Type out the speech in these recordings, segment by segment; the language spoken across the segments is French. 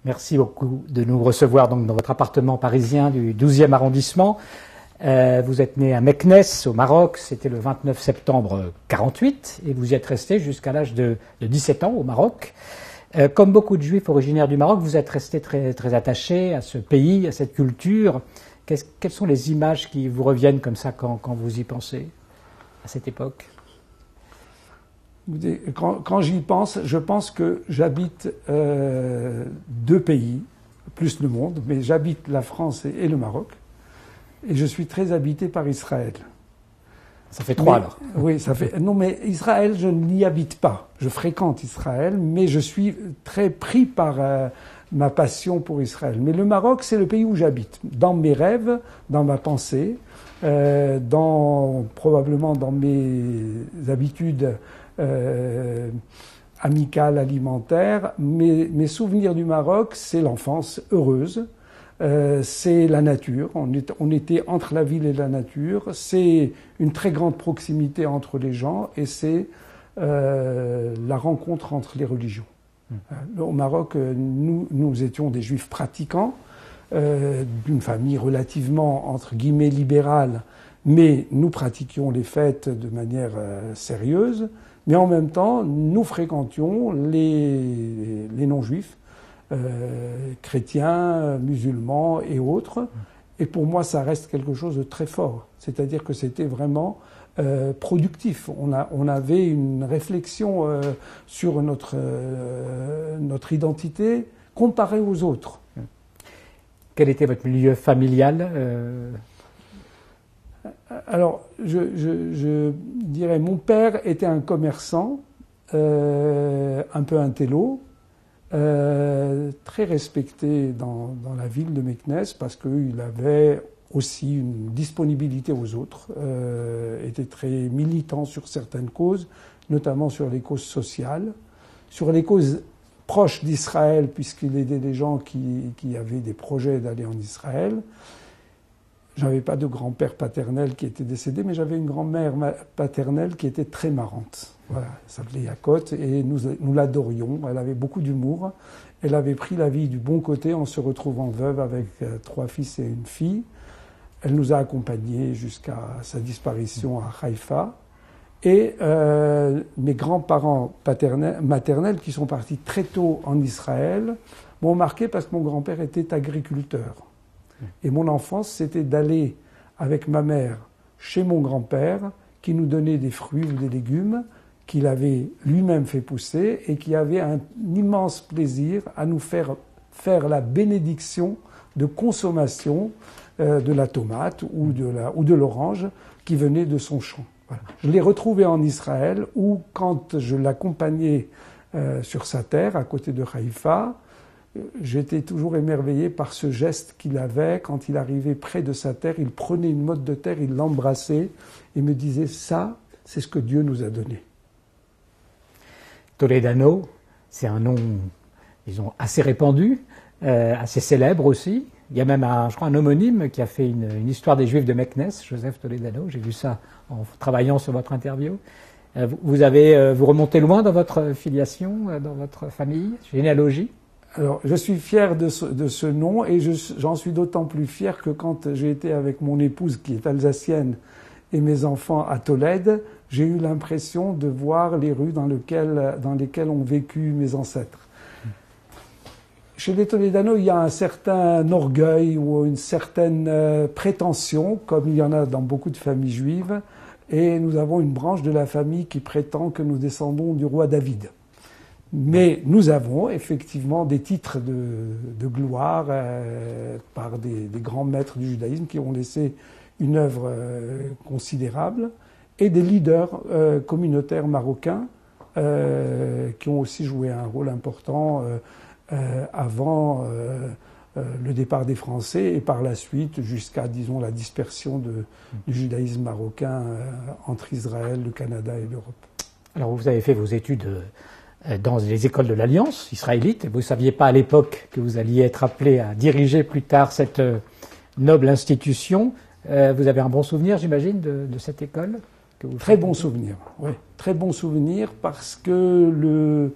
Merci beaucoup de nous recevoir donc dans votre appartement parisien du 12e arrondissement. Vous êtes né à Meknès, au Maroc, c'était le 29 septembre 48, et vous y êtes resté jusqu'à l'âge de 17 ans au Maroc. Comme beaucoup de Juifs originaires du Maroc, vous êtes resté très, très attaché à ce pays, à cette culture. Quelles sont les images qui vous reviennent comme ça quand vous y pensez, à cette époque ? Quand j'y pense, je pense que j'habite deux pays, plus le monde, mais j'habite la France et le Maroc, et je suis très habité par Israël. Ça fait trois alors. Oui, ça fait. Non, mais Israël, je n'y habite pas. Je fréquente Israël, mais je suis très pris par ma passion pour Israël. Mais le Maroc, c'est le pays où j'habite, dans mes rêves, dans ma pensée, probablement dans mes habitudes amicales, alimentaires. Mes souvenirs du Maroc, c'est l'enfance heureuse. C'est la nature, on était entre la ville et la nature, c'est une très grande proximité entre les gens et c'est la rencontre entre les religions. Au Maroc, nous étions des juifs pratiquants, d'une famille relativement, entre guillemets, libérale, mais nous pratiquions les fêtes de manière sérieuse, mais en même temps, nous fréquentions les non-juifs, chrétiens, musulmans et autres. Et pour moi, ça reste quelque chose de très fort. C'est-à-dire que c'était vraiment productif. On avait une réflexion sur notre identité comparée aux autres. Quel était votre milieu familial Alors, je dirais, mon père était un commerçant, un peu intello, très respecté dans la ville de Meknès parce qu'il avait aussi une disponibilité aux autres, était très militant sur certaines causes, notamment sur les causes sociales, sur les causes proches d'Israël puisqu'il aidait des gens qui avaient des projets d'aller en Israël. J'avais pas de grand-père paternel qui était décédé, mais j'avais une grand-mère paternelle qui était très marrante. Voilà, elle s'appelait Yakot et nous l'adorions. Elle avait beaucoup d'humour. Elle avait pris la vie du bon côté en se retrouvant veuve avec 3 fils et une fille. Elle nous a accompagnés jusqu'à sa disparition à Haïfa. Et mes grands-parents maternels, qui sont partis très tôt en Israël, m'ont marqué parce que mon grand-père était agriculteur. Et mon enfance, c'était d'aller avec ma mère chez mon grand-père, qui nous donnait des fruits ou des légumes qu'il avait lui-même fait pousser et qui avait un immense plaisir à nous faire la bénédiction de consommation de la tomate ou de l'orange qui venait de son champ. Voilà. Je l'ai retrouvé en Israël où, quand je l'accompagnais sur sa terre, à côté de Haïfa, j'étais toujours émerveillé par ce geste qu'il avait. Quand il arrivait près de sa terre, il prenait une motte de terre, il l'embrassait et me disait « ça, c'est ce que Dieu nous a donné ». Toledano, c'est un nom, disons, assez répandu, assez célèbre aussi. Il y a même, je crois, un homonyme qui a fait une histoire des Juifs de Meknès, Joseph Toledano. J'ai vu ça en travaillant sur votre interview. Vous remontez loin dans votre filiation, dans votre famille, généalogie? Alors, je suis fier de ce nom et j'en suis d'autant plus fier que quand j'ai été avec mon épouse, qui est alsacienne, et mes enfants à Tolède, j'ai eu l'impression de voir les rues dans lesquelles ont vécu mes ancêtres. Chez les Toledano, il y a un certain orgueil ou une certaine prétention, comme il y en a dans beaucoup de familles juives, et nous avons une branche de la famille qui prétend que nous descendons du roi David. Mais nous avons effectivement des titres de gloire par des grands maîtres du judaïsme qui ont laissé une œuvre considérable et des leaders communautaires marocains qui ont aussi joué un rôle important avant le départ des Français et par la suite jusqu'à, disons, la dispersion du judaïsme marocain entre Israël, le Canada et l'Europe. Alors vous avez fait vos études dans les écoles de l'Alliance israélite. Vous ne saviez pas à l'époque que vous alliez être appelé à diriger plus tard cette noble institution. Vous avez un bon souvenir, j'imagine, de cette école que vous Très bon souvenir, oui. Très bon souvenir parce que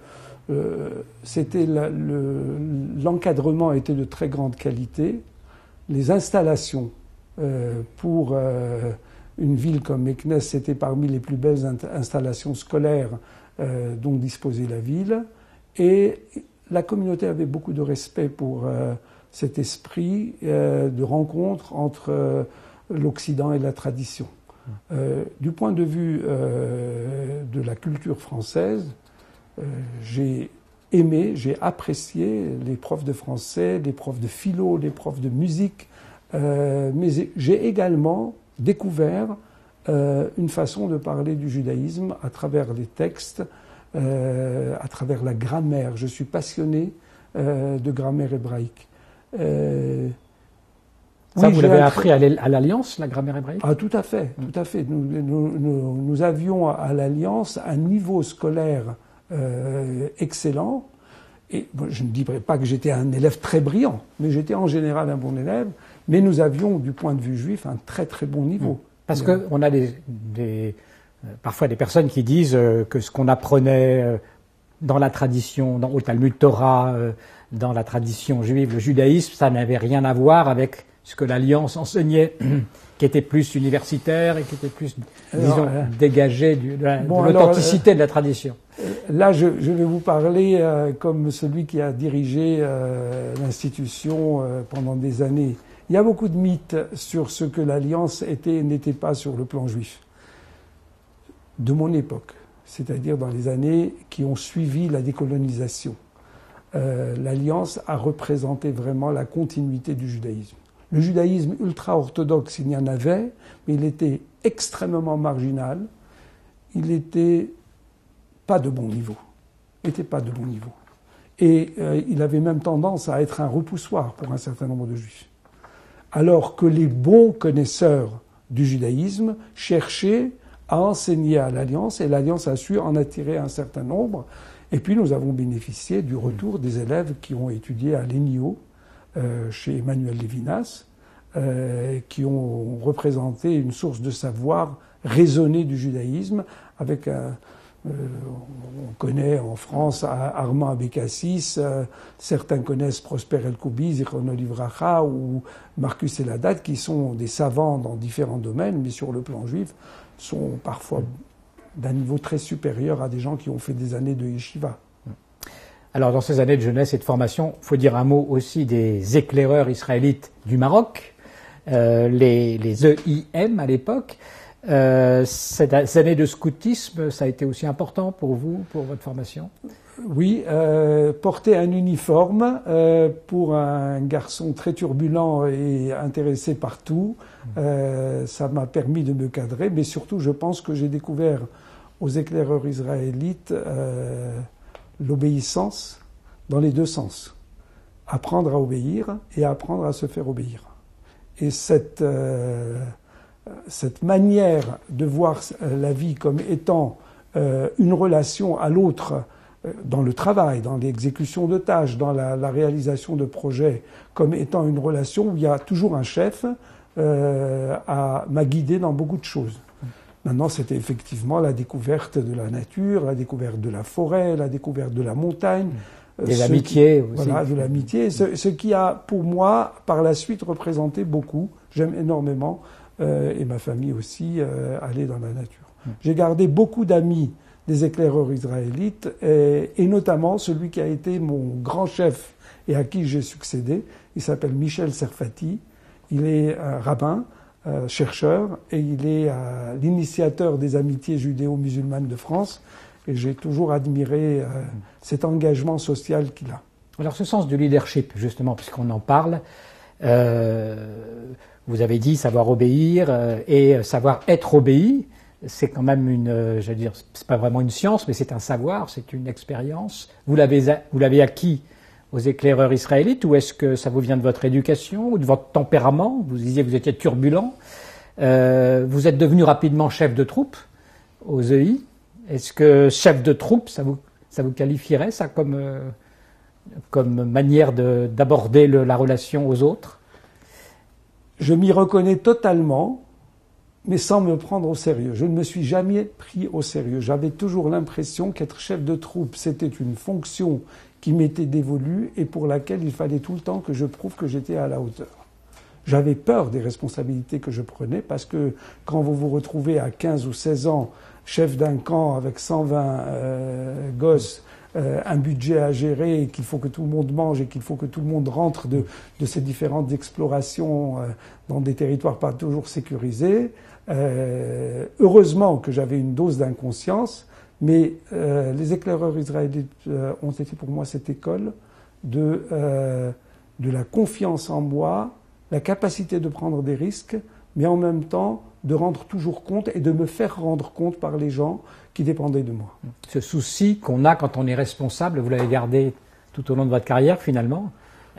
l'encadrement était de très grande qualité. Les installations pour une ville comme Meknès, c'était parmi les plus belles installations scolaires dont disposait la ville. Et la communauté avait beaucoup de respect pour cet esprit de rencontre entre l'Occident et la tradition. Du point de vue de la culture française, j'ai aimé, j'ai apprécié les profs de français, les profs de philo, les profs de musique, mais j'ai également découvert une façon de parler du judaïsme à travers les textes, à travers la grammaire. Je suis passionné de grammaire hébraïque. Ça, vous l'avez appris à l'Alliance, la grammaire hébraïque? Ah, tout à fait, tout à fait. Nous avions à l'Alliance un niveau scolaire excellent. Et bon, je ne dirais pas que j'étais un élève très brillant, mais j'étais en général un bon élève. Mais nous avions, du point de vue juif, un très très bon niveau. Parce qu'on a parfois des personnes qui disent que ce qu'on apprenait dans la tradition, au Talmud Torah, dans la tradition juive, le judaïsme, ça n'avait rien à voir avec ce que l'Alliance enseignait, qui était plus universitaire et qui était plus, disons, dégagé de l'authenticité de la tradition. Là, je vais vous parler comme celui qui a dirigé l'institution pendant des années. Il y a beaucoup de mythes sur ce que l'Alliance était et n'était pas sur le plan juif. De mon époque, c'est-à-dire dans les années qui ont suivi la décolonisation, l'Alliance a représenté vraiment la continuité du judaïsme. Le judaïsme ultra-orthodoxe, il y en avait, mais il était extrêmement marginal. Il n'était pas de bon niveau. Et il avait même tendance à être un repoussoir pour un certain nombre de juifs. Alors que les bons connaisseurs du judaïsme cherchaient à enseigner à l'Alliance, et l'Alliance a su en attirer un certain nombre. Et puis nous avons bénéficié du retour des élèves qui ont étudié à l'ENIO, chez Emmanuel Lévinas, qui ont représenté une source de savoir raisonné du judaïsme, avec on connaît en France Armand Abécassis, certains connaissent Prosper El-Koubi, Zichrono Livracha ou Marcus Eladat, qui sont des savants dans différents domaines, mais sur le plan juif, sont parfois d'un niveau très supérieur à des gens qui ont fait des années de yeshiva. Alors, dans ces années de jeunesse et de formation, il faut dire un mot aussi des éclaireurs israélites du Maroc, les EIM à l'époque. Ces années de scoutisme, ça a été aussi important pour vous, pour votre formation? Oui, porter un uniforme pour un garçon très turbulent et intéressé par tout, ça m'a permis de me cadrer, mais surtout je pense que j'ai découvert aux éclaireurs israélites l'obéissance dans les deux sens. Apprendre à obéir et apprendre à se faire obéir. Et cette manière de voir la vie comme étant une relation à l'autre dans le travail, dans l'exécution de tâches, dans la réalisation de projets, comme étant une relation où il y a toujours un chef, m'a guidé dans beaucoup de choses. Maintenant, c'était effectivement la découverte de la nature, la découverte de la forêt, la découverte de la montagne. Des amitiés aussi. Voilà, de l'amitié. Ce qui a, pour moi, par la suite, représenté beaucoup. J'aime énormément, et ma famille aussi, aller dans la nature. J'ai gardé beaucoup d'amis des éclaireurs israélites, et notamment celui qui a été mon grand chef et à qui j'ai succédé. Il s'appelle Michel Serfati. Il est un rabbin, chercheur, et il est l'initiateur des amitiés judéo-musulmanes de France. Et j'ai toujours admiré cet engagement social qu'il a. Alors ce sens du leadership, justement, puisqu'on en parle, vous avez dit savoir obéir et savoir être obéi. C'est quand même j'allais dire, c'est pas vraiment une science, mais c'est un savoir, c'est une expérience. Vous l'avez acquis aux éclaireurs israélites, ou est-ce que ça vous vient de votre éducation ou de votre tempérament? Vous disiez que vous étiez turbulent. Vous êtes devenu rapidement chef de troupe aux EI. Est-ce que chef de troupe, ça vous qualifierait ça comme manière d'aborder la relation aux autres? Je m'y reconnais totalement, mais sans me prendre au sérieux. Je ne me suis jamais pris au sérieux. J'avais toujours l'impression qu'être chef de troupe, c'était une fonction qui m'était dévolue et pour laquelle il fallait tout le temps que je prouve que j'étais à la hauteur. J'avais peur des responsabilités que je prenais parce que quand vous vous retrouvez à 15 ou 16 ans, chef d'un camp avec 120 gosses, un budget à gérer, et qu'il faut que tout le monde mange et qu'il faut que tout le monde rentre de ces différentes explorations dans des territoires pas toujours sécurisés, heureusement que j'avais une dose d'inconscience, mais les éclaireurs israélites ont été pour moi cette école de la confiance en moi, la capacité de prendre des risques, mais en même temps de rendre toujours compte et de me faire rendre compte par les gens qui dépendaient de moi. Ce souci qu'on a quand on est responsable, vous l'avez gardé tout au long de votre carrière finalement,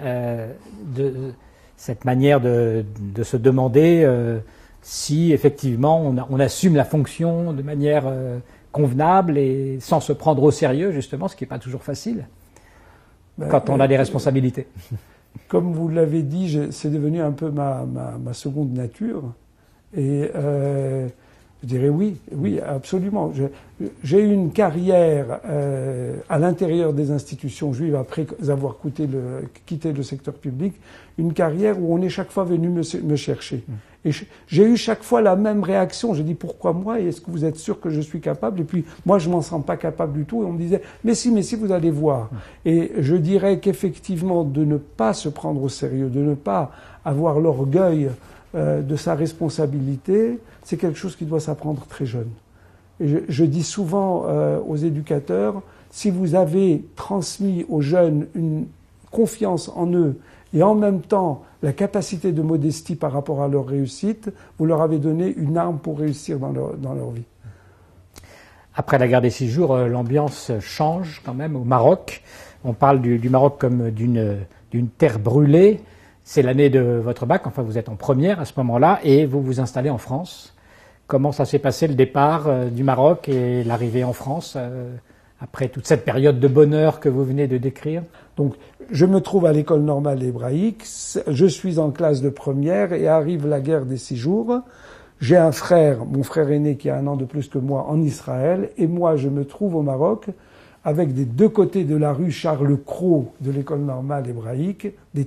de cette manière de se demander si effectivement on assume la fonction de manière convenable et sans se prendre au sérieux justement, ce qui n'est pas toujours facile quand on a des responsabilités. Comme vous l'avez dit, c'est devenu un peu ma seconde nature. Et je dirais oui, absolument. J'ai eu une carrière à l'intérieur des institutions juives après avoir quitté le secteur public, une carrière où on est chaque fois venu me chercher. Et j'ai eu chaque fois la même réaction. J'ai dit pourquoi moi et est-ce que vous êtes sûr que je suis capable? Et puis moi je m'en sens pas capable du tout. Et on me disait mais si vous allez voir. Et je dirais qu'effectivement de ne pas se prendre au sérieux, de ne pas avoir l'orgueil de sa responsabilité, c'est quelque chose qui doit s'apprendre très jeune. Et je dis souvent aux éducateurs, si vous avez transmis aux jeunes une confiance en eux et en même temps la capacité de modestie par rapport à leur réussite, vous leur avez donné une arme pour réussir dans leur vie. Après la guerre des 6 jours, l'ambiance change quand même au Maroc. On parle du Maroc comme d'une terre brûlée. C'est l'année de votre bac, enfin vous êtes en première à ce moment-là, et vous vous installez en France. Comment ça s'est passé le départ du Maroc et l'arrivée en France après toute cette période de bonheur que vous venez de décrire? Donc, je me trouve à l'école normale hébraïque, je suis en classe de première et arrive la guerre des 6 jours. J'ai un frère, mon frère aîné qui a 1 an de plus que moi en Israël, et moi je me trouve au Maroc avec des deux côtés de la rue Charles Cros de l'école normale hébraïque, des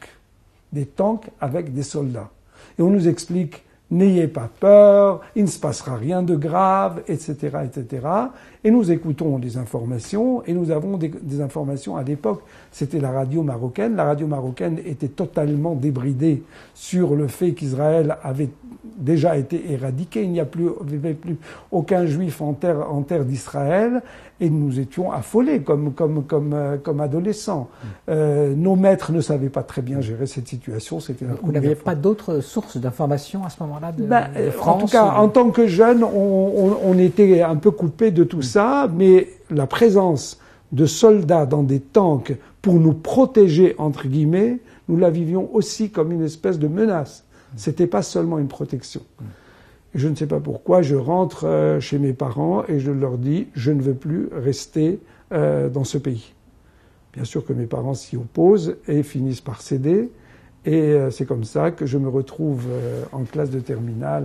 tanks avec des soldats. Et on nous explique, n'ayez pas peur, il ne se passera rien de grave, etc., etc. Et nous écoutons les informations, et nous avons des informations à l'époque. C'était la radio marocaine. La radio marocaine était totalement débridée sur le fait qu'Israël avait déjà été éradiqué. Il n'y avait plus aucun juif en terre d'Israël. Et nous étions affolés comme adolescents. Nos maîtres ne savaient pas très bien gérer cette situation. C'était la Vous n'aviez pas d'autres sources d'informations à ce moment-là de France? En tout cas, en tant que jeune, on était un peu coupé de tout ça, mais la présence de soldats dans des tanks pour nous protéger, entre guillemets, nous la vivions aussi comme une espèce de menace. C'était pas seulement une protection. Je ne sais pas pourquoi, je rentre chez mes parents et je leur dis « je ne veux plus rester dans ce pays ». Bien sûr que mes parents s'y opposent et finissent par céder. Et c'est comme ça que je me retrouve en classe de terminale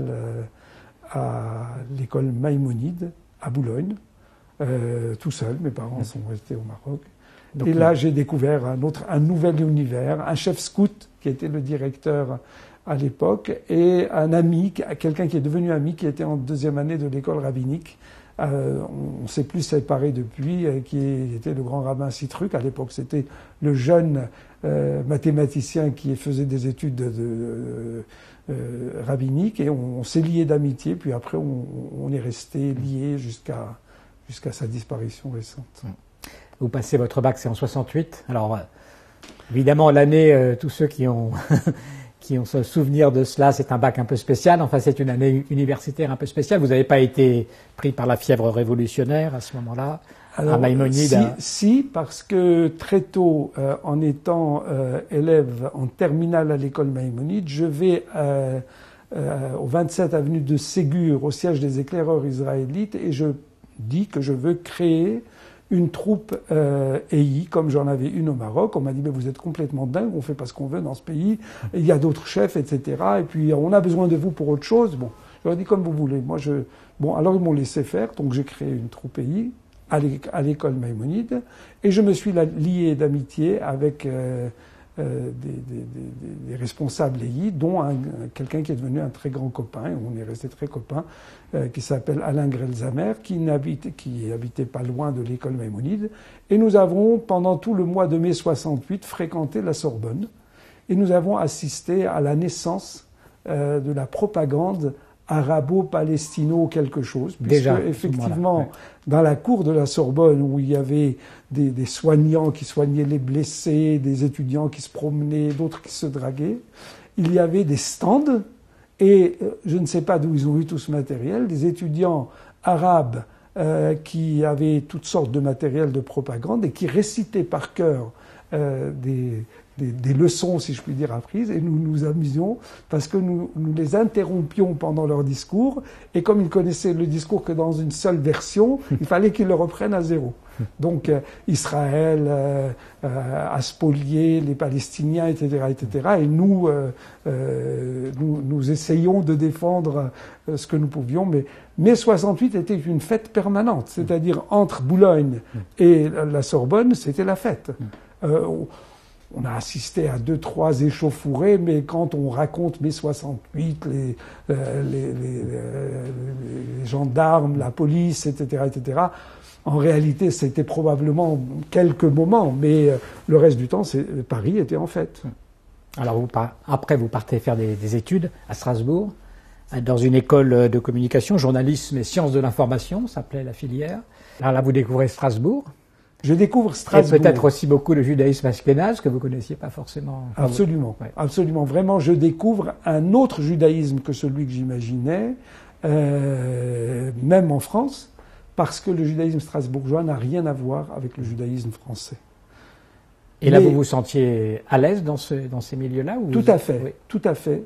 à l'école Maïmonide, à Boulogne, tout seul. Mes parents sont restés au Maroc. Donc, et là, j'ai découvert un nouvel univers, un chef scout qui était le directeur à l'époque, et un ami, quelqu'un qui est devenu ami, qui était en 2e année de l'école rabbinique. On ne s'est plus séparés depuis, qui était le grand rabbin Citruc. À l'époque, c'était le jeune mathématicien qui faisait des études rabbiniques, et on s'est liés d'amitié, puis après on est restés liés jusqu'à sa disparition récente. Vous passez votre bac, c'est en 68. Alors, évidemment, l'année, tous ceux qui ont ce souvenir de cela, c'est un bac un peu spécial. Enfin, c'est une année universitaire un peu spéciale. Vous n'avez pas été pris par la fièvre révolutionnaire à ce moment-là, à Maïmonide? Si, parce que très tôt, en étant élève en terminale à l'école Maïmonide, je vais au 27 avenue de Ségur, au siège des éclaireurs israélites, et je dis que je veux créer une troupe EI, comme j'en avais une au Maroc. On m'a dit, mais vous êtes complètement dingue, on fait pas ce qu'on veut dans ce pays, il y a d'autres chefs, etc. Et puis, on a besoin de vous pour autre chose. Bon, leur ai dit comme vous voulez. Bon, alors ils m'ont laissé faire, donc j'ai créé une troupe EI à l'école Maïmonide, et je me suis lié d'amitié avec des responsables EI, dont quelqu'un qui est devenu un très grand copain, et on est resté très copains, qui s'appelle Alain Grelzamer, qui habitait pas loin de l'école Maïmonide. Et nous avons, pendant tout le mois de mai 68, fréquenté la Sorbonne, et nous avons assisté à la naissance de la propagande arabo-palestino quelque chose, puisque déjà, effectivement, ouais, dans la cour de la Sorbonne, où il y avait des soignants qui soignaient les blessés, des étudiants qui se promenaient, d'autres qui se draguaient, il y avait des stands, et je ne sais pas d'où ils ont eu tout ce matériel, des étudiants arabes qui avaient toutes sortes de matériel de propagande et qui récitaient par cœur des leçons, si je puis dire, apprises, et nous nous amusions parce que nous les interrompions pendant leur discours, et comme ils connaissaient le discours que dans une seule version, il fallait qu'ils le reprennent à zéro. Donc Israël a spolié les Palestiniens, etc., etc., et nous essayons de défendre ce que nous pouvions, mais mai 68 était une fête permanente, c'est-à-dire entre Boulogne et la Sorbonne, c'était la fête. On a assisté à 2-3 échauffourées, mais quand on raconte mai 68, les gendarmes, la police, etc., etc., en réalité, c'était probablement quelques moments, mais le reste du temps, Paris était en fête. Alors, après, vous partez faire des études à Strasbourg, dans une école de communication, journalisme et sciences de l'information, s'appelait la filière. Alors là, vous découvrez Strasbourg. Je découvre Strasbourg. Et peut-être aussi beaucoup le judaïsme ashkénaze que vous connaissiez pas forcément. Absolument, ouais. Absolument. Vraiment, je découvre un autre judaïsme que celui que j'imaginais, même en France, parce que le judaïsme strasbourgeois n'a rien à voir avec le judaïsme français. Et là, vous vous sentiez à l'aise dans ces milieux-là, ou tout à fait, oui. Tout à fait.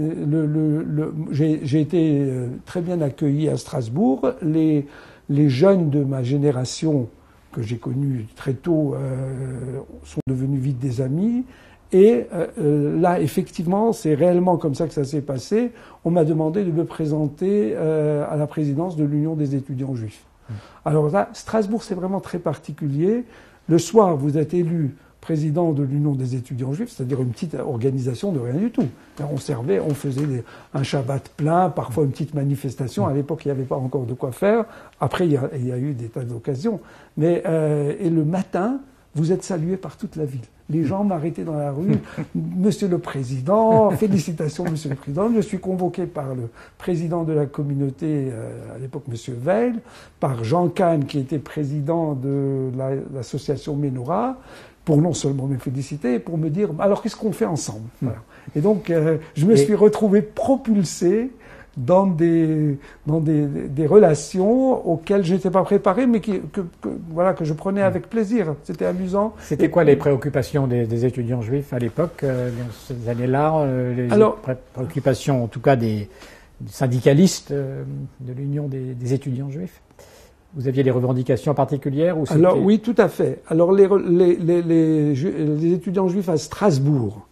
J'ai été très bien accueilli à Strasbourg. Les jeunes de ma génération que j'ai connus très tôt sont devenus vite des amis. Et là, effectivement, c'est réellement comme ça que ça s'est passé. On m'a demandé de me présenter à la présidence de l'Union des étudiants juifs. Alors là, Strasbourg, c'est vraiment très particulier. Le soir, vous êtes élu président de l'Union des étudiants juifs, c'est-à-dire une petite organisation de rien du tout. On faisait un Shabbat plein, parfois une petite manifestation. À l'époque, il n'y avait pas encore de quoi faire. Après, il y a eu des tas d'occasions. Mais et le matin, vous êtes salué par toute la ville. Les gens m'arrêtaient dans la rue. Monsieur le Président, félicitations, Monsieur le Président. Je suis convoqué par le président de la communauté, à l'époque, Monsieur Veil, par Jean Kahn, qui était président de l'association Menorah, pour non seulement me féliciter, pour me dire, alors qu'est-ce qu'on fait ensemble? Voilà. Et donc, je me suis retrouvé propulsé dans des relations auxquelles je n'étais pas préparé, mais que je prenais avec plaisir. C'était amusant. C'était quoi les préoccupations des étudiants juifs à l'époque, dans ces années-là, préoccupations en tout cas des syndicalistes de l'Union des étudiants juifs? Vous aviez des revendications particulières, ou Alors oui, tout à fait. Alors les étudiants juifs à Strasbourg,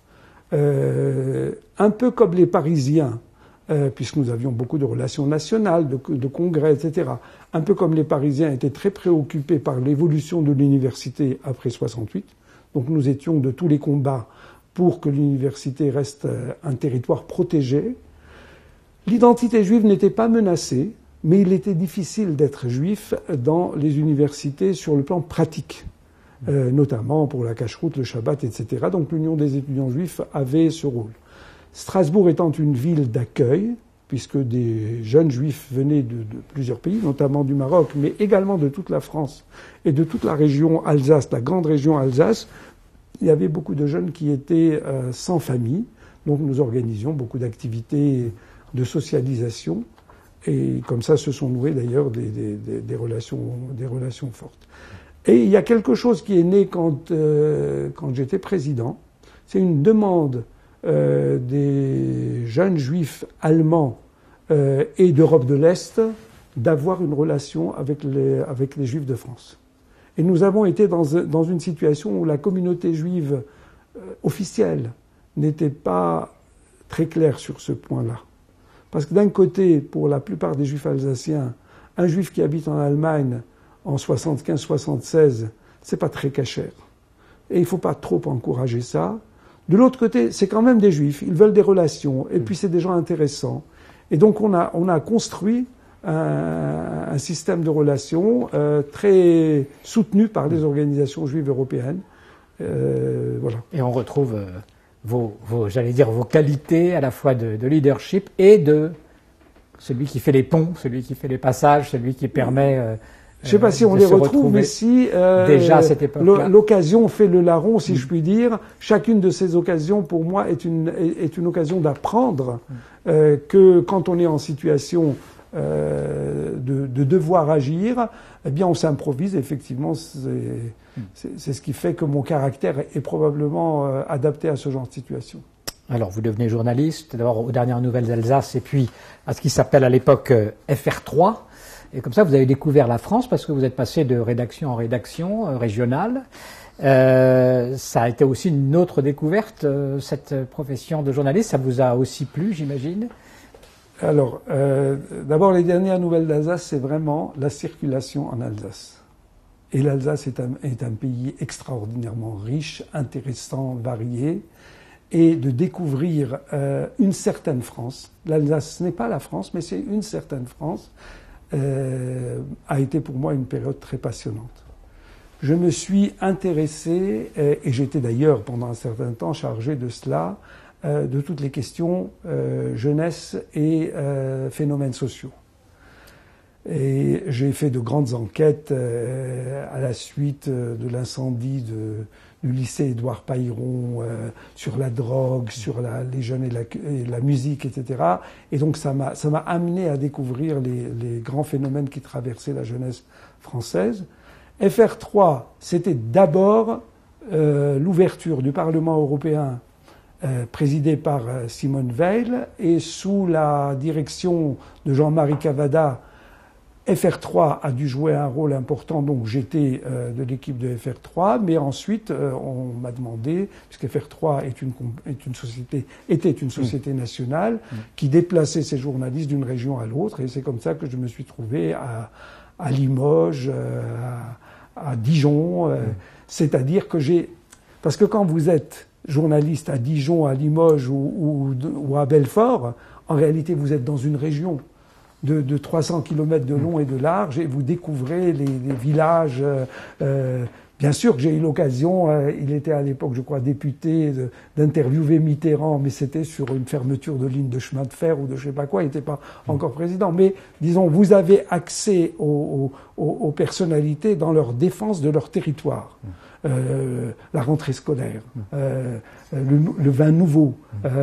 un peu comme les Parisiens, puisque nous avions beaucoup de relations nationales, de congrès, etc. Un peu comme les Parisiens étaient très préoccupés par l'évolution de l'université après 68. Donc nous étions de tous les combats pour que l'université reste un territoire protégé. L'identité juive n'était pas menacée, mais il était difficile d'être juif dans les universités sur le plan pratique, notamment pour la cacheroute, le Shabbat, etc. Donc l'Union des étudiants juifs avait ce rôle. Strasbourg étant une ville d'accueil, puisque des jeunes juifs venaient de plusieurs pays, notamment du Maroc, mais également de toute la France et de toute la région Alsace, la grande région Alsace, il y avait beaucoup de jeunes qui étaient sans famille. Donc nous organisions beaucoup d'activités de socialisation. Et comme ça se sont nouées d'ailleurs des relations fortes. Et il y a quelque chose qui est né quand j'étais président. C'est une demande des jeunes juifs allemands et d'Europe de l'Est d'avoir une relation avec les juifs de France. Et nous avons été dans une situation où la communauté juive officielle n'était pas très claire sur ce point-là. Parce que d'un côté, pour la plupart des juifs alsaciens, un juif qui habite en Allemagne en 75-76, c'est pas très cachère. Et il faut pas trop encourager ça. De l'autre côté, c'est quand même des juifs, ils veulent des relations, et puis c'est des gens intéressants. Et donc on a construit un système de relations très soutenu par les organisations juives européennes. Voilà. Et on retrouve vos qualités à la fois de leadership et de celui qui fait les ponts, celui qui fait les passages, celui qui permet... je ne sais pas si on les retrouve, mais si déjà à cette époque-là. L'occasion fait le larron, si je puis dire. Chacune de ces occasions, pour moi, est une occasion d'apprendre que quand on est en situation de devoir agir, eh bien, on s'improvise. Effectivement, c'est ce qui fait que mon caractère est probablement adapté à ce genre de situation. Alors, vous devenez journaliste, d'abord aux dernières nouvelles d'Alsace, et puis à ce qui s'appelle à l'époque FR3. Et comme ça, vous avez découvert la France parce que vous êtes passé de rédaction en rédaction régionale. Ça a été aussi une autre découverte, cette profession de journaliste. Ça vous a aussi plu, j'imagine? Alors, d'abord, les dernières nouvelles d'Alsace, c'est vraiment la circulation en Alsace. Et l'Alsace est un pays extraordinairement riche, intéressant, varié. Et de découvrir une certaine France. L'Alsace, ce n'est pas la France, mais c'est une certaine France. A été pour moi une période très passionnante. Je me suis intéressé, et j'étais d'ailleurs pendant un certain temps chargé de cela, de toutes les questions jeunesse et phénomènes sociaux. Et j'ai fait de grandes enquêtes à la suite de l'incendie du lycée Édouard Pailleron, sur la drogue, sur les jeunes et la musique, etc. Et donc ça m'a amené à découvrir les grands phénomènes qui traversaient la jeunesse française. FR3, c'était d'abord l'ouverture du Parlement européen présidé par Simone Veil et sous la direction de Jean-Marie Cavada. FR3 a dû jouer un rôle important, donc j'étais de l'équipe de FR3, mais ensuite on m'a demandé, puisque FR3 était une société nationale qui déplaçait ses journalistes d'une région à l'autre, et c'est comme ça que je me suis trouvé à Limoges, à Dijon, c'est-à-dire que parce que quand vous êtes journaliste à Dijon, à Limoges ou à Belfort, en réalité vous êtes dans une région de 300 km de long et de large, et vous découvrez les villages. Bien sûr que j'ai eu l'occasion, il était à l'époque, je crois, député, d'interviewer Mitterrand, mais c'était sur une fermeture de ligne de chemin de fer ou de je sais pas quoi, il n'était pas encore président. Mais disons, vous avez accès aux personnalités dans leur défense de leur territoire. La rentrée scolaire, le vin nouveau,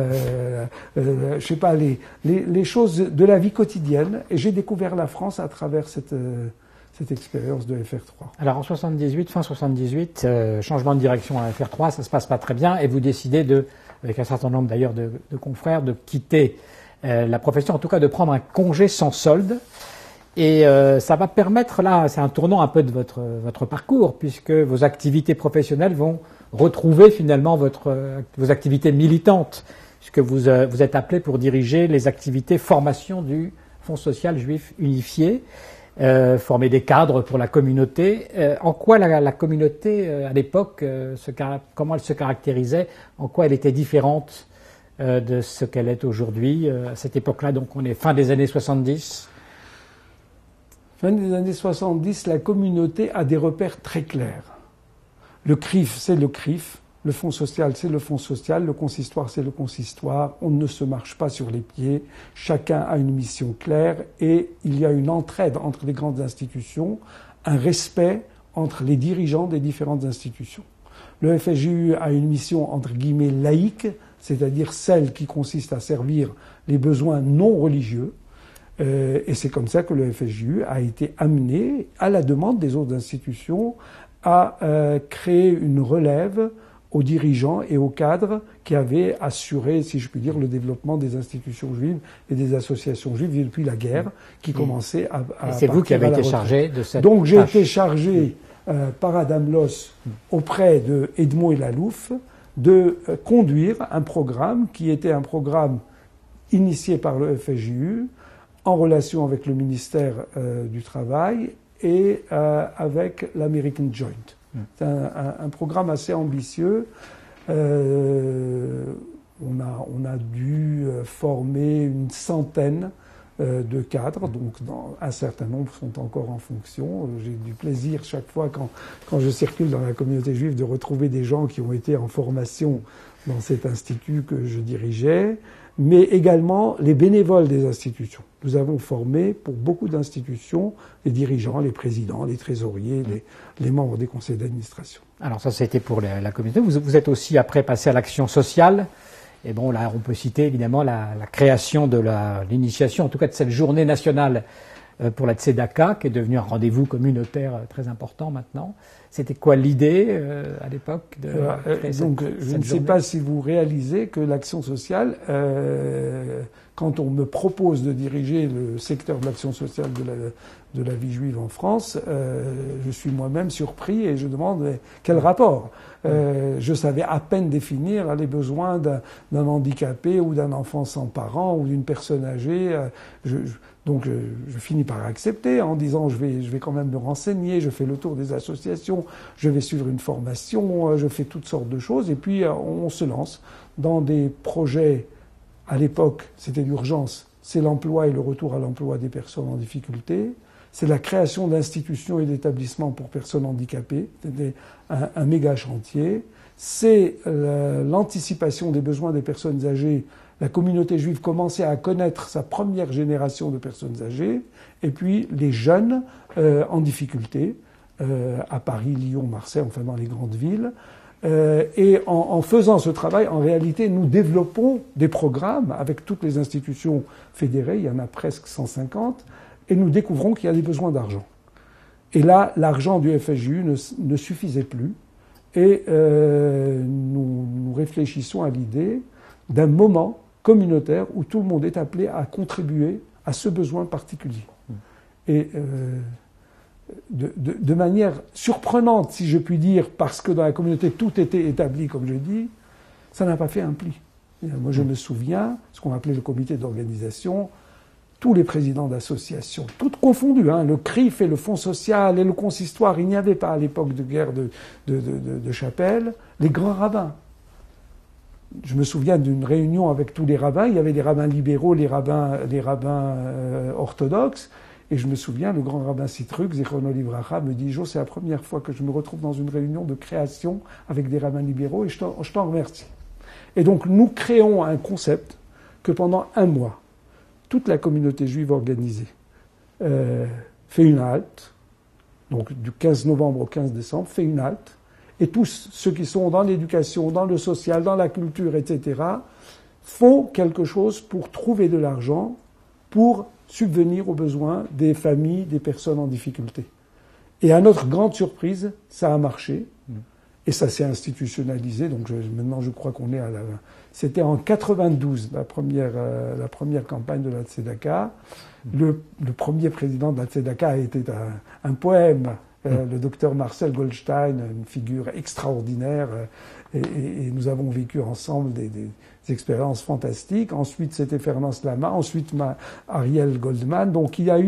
je sais pas, les choses de la vie quotidienne. Et j'ai découvert la France à travers cette expérience de FR3. Alors en 78, fin 78, changement de direction à FR3, ça se passe pas très bien, et vous décidez avec un certain nombre d'ailleurs de confrères, de quitter la profession, en tout cas de prendre un congé sans solde. Et ça va permettre, là, c'est un tournant un peu de votre parcours, puisque vos activités professionnelles vont retrouver finalement vos activités militantes, puisque vous êtes appelé pour diriger les activités formation du Fonds social juif unifié, former des cadres pour la communauté. En quoi la communauté, à l'époque, comment elle se caractérisait, en quoi elle était différente de ce qu'elle est aujourd'hui, à cette époque-là, donc on est fin des années 70. Fin des années 70, la communauté a des repères très clairs. Le CRIF, c'est le CRIF. Le Fonds social, c'est le Fonds social. Le consistoire, c'est le consistoire. On ne se marche pas sur les pieds. Chacun a une mission claire et il y a une entraide entre les grandes institutions, un respect entre les dirigeants des différentes institutions. Le FSJU a une mission entre guillemets laïque, c'est-à-dire celle qui consiste à servir les besoins non religieux. Et c'est comme ça que le FSJU a été amené, à la demande des autres institutions, à créer une relève aux dirigeants et aux cadres qui avaient assuré, si je puis dire, le développement des institutions juives et des associations juives depuis la guerre qui commençait à et c'est vous qui avez été chargé de cette Donc j'ai été chargé par Adam Loss auprès de Edmond Elalouf de conduire un programme qui était un programme initié par le FSJU, en relation avec le ministère du Travail et avec l'American Joint. C'est un programme assez ambitieux. On a dû former une centaine de cadres, donc un certain nombre sont encore en fonction. J'ai du plaisir chaque fois quand je circule dans la communauté juive de retrouver des gens qui ont été en formation dans cet institut que je dirigeais, mais également les bénévoles des institutions. Nous avons formé pour beaucoup d'institutions les dirigeants, les présidents, les trésoriers, les membres des conseils d'administration. Alors ça, c'était pour la communauté. Vous êtes aussi après passé à l'action sociale. Et bon, là, on peut citer évidemment la création de l'initiation, en tout cas de cette journée nationale pour la Tzedaka, qui est devenue un rendez-vous communautaire très important maintenant. C'était quoi l'idée à l'époque de créer donc, je ne sais pas si vous réalisez que l'action sociale, quand on me propose de diriger le secteur de l'action sociale de la vie juive en France, je suis moi-même surpris et je demande quel rapport. Je savais à peine définir les besoins d'un handicapé ou d'un enfant sans parents ou d'une personne âgée. Donc je finis par accepter en disant je vais quand même me renseigner, je fais le tour des associations, je vais suivre une formation, je fais toutes sortes de choses et puis on se lance dans des projets. À l'époque, c'était l'urgence, c'est l'emploi et le retour à l'emploi des personnes en difficulté. C'est la création d'institutions et d'établissements pour personnes handicapées. C'était un méga chantier. C'est l'anticipation des besoins des personnes âgées. La communauté juive commençait à connaître sa première génération de personnes âgées. Et puis les jeunes en difficulté, à Paris, Lyon, Marseille, enfin dans les grandes villes. Et en faisant ce travail, en réalité, nous développons des programmes avec toutes les institutions fédérées. Il y en a presque 150. Et nous découvrons qu'il y a des besoins d'argent. Et là, l'argent du FSJU ne suffisait plus. Et nous réfléchissons à l'idée d'un moment communautaire où tout le monde est appelé à contribuer à ce besoin particulier. Et de manière surprenante, si je puis dire, parce que dans la communauté tout était établi, comme je dis, ça n'a pas fait un pli. Moi, je me souviens, ce qu'on appelait le comité d'organisation, tous les présidents d'associations, toutes confondues, le CRIF et le Fonds social et le consistoire, il n'y avait pas à l'époque de guerre de chapelle, les grands rabbins. Je me souviens d'une réunion avec tous les rabbins, il y avait les rabbins libéraux, les rabbins orthodoxes, et je me souviens, le grand rabbin Sitruk, Zichrono Livracha, me dit « Jo, c'est la première fois que je me retrouve dans une réunion de création avec des rabbins libéraux, et je t'en remercie. » Et donc nous créons un concept que pendant un mois, toute la communauté juive organisée fait une halte, donc du 15 novembre au 15 décembre, fait une halte, et tous ceux qui sont dans l'éducation, dans le social, dans la culture, etc., font quelque chose pour trouver de l'argent, pour subvenir aux besoins des familles, des personnes en difficulté. Et à notre grande surprise, ça a marché, et ça s'est institutionnalisé, donc maintenant je crois qu'on est à la... C'était en 92, la première campagne de la Tzedaka. Le premier président de la Tzedaka était un poème, le docteur Marcel Goldstein, une figure extraordinaire, et nous avons vécu ensemble des expériences fantastiques. Ensuite, c'était Fernand Slama, ensuite Ariel Goldman. Donc il y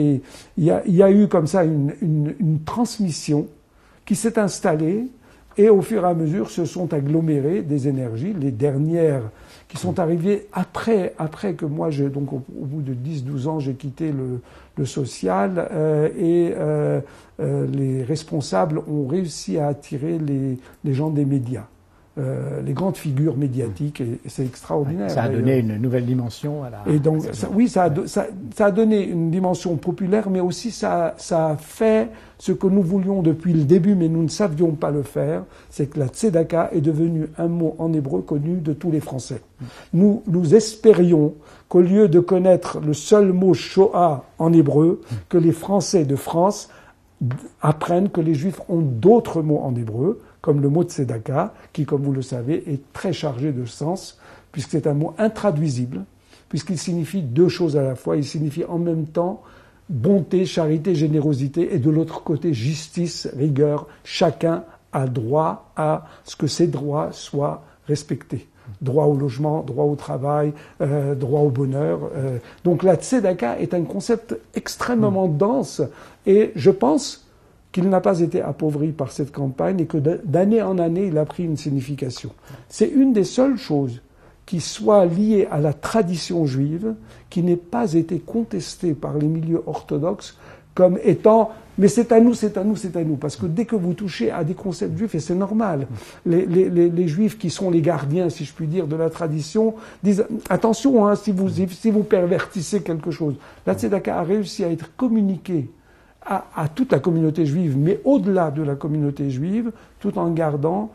a eu comme ça une transmission qui s'est installée. Et au fur et à mesure se sont agglomérées des énergies, les dernières qui sont arrivées après que moi, donc au bout de 10-12 ans, j'ai quitté le social, et les responsables ont réussi à attirer les gens des médias. Les grandes figures médiatiques, et c'est extraordinaire. Ça a donné une nouvelle dimension à la... Et donc, ça a donné une dimension populaire, mais aussi ça a fait ce que nous voulions depuis le début, mais nous ne savions pas le faire, c'est que la tzedaka est devenue un mot en hébreu connu de tous les Français. Nous espérions qu'au lieu de connaître le seul mot Shoah en hébreu, que les Français de France apprennent que les Juifs ont d'autres mots en hébreu, comme le mot tzedaka, qui, comme vous le savez, est très chargé de sens, puisque c'est un mot intraduisible, puisqu'il signifie deux choses à la fois. Il signifie en même temps bonté, charité, générosité, et de l'autre côté, justice, rigueur. Chacun a droit à ce que ses droits soient respectés. Droit au logement, droit au travail, droit au bonheur. Donc la tzedaka est un concept extrêmement dense et je pense qu'il n'a pas été appauvri par cette campagne et que d'année en année, il a pris une signification. C'est une des seules choses qui soit liée à la tradition juive, qui n'ait pas été contestée par les milieux orthodoxes comme étant « mais c'est à nous, c'est à nous, c'est à nous ». Parce que dès que vous touchez à des concepts juifs, et c'est normal, les juifs qui sont les gardiens, si je puis dire, de la tradition, disent « attention, hein, si vous pervertissez quelque chose ». La tzedaka a réussi à être communiquée à toute la communauté juive, mais au-delà de la communauté juive, tout en gardant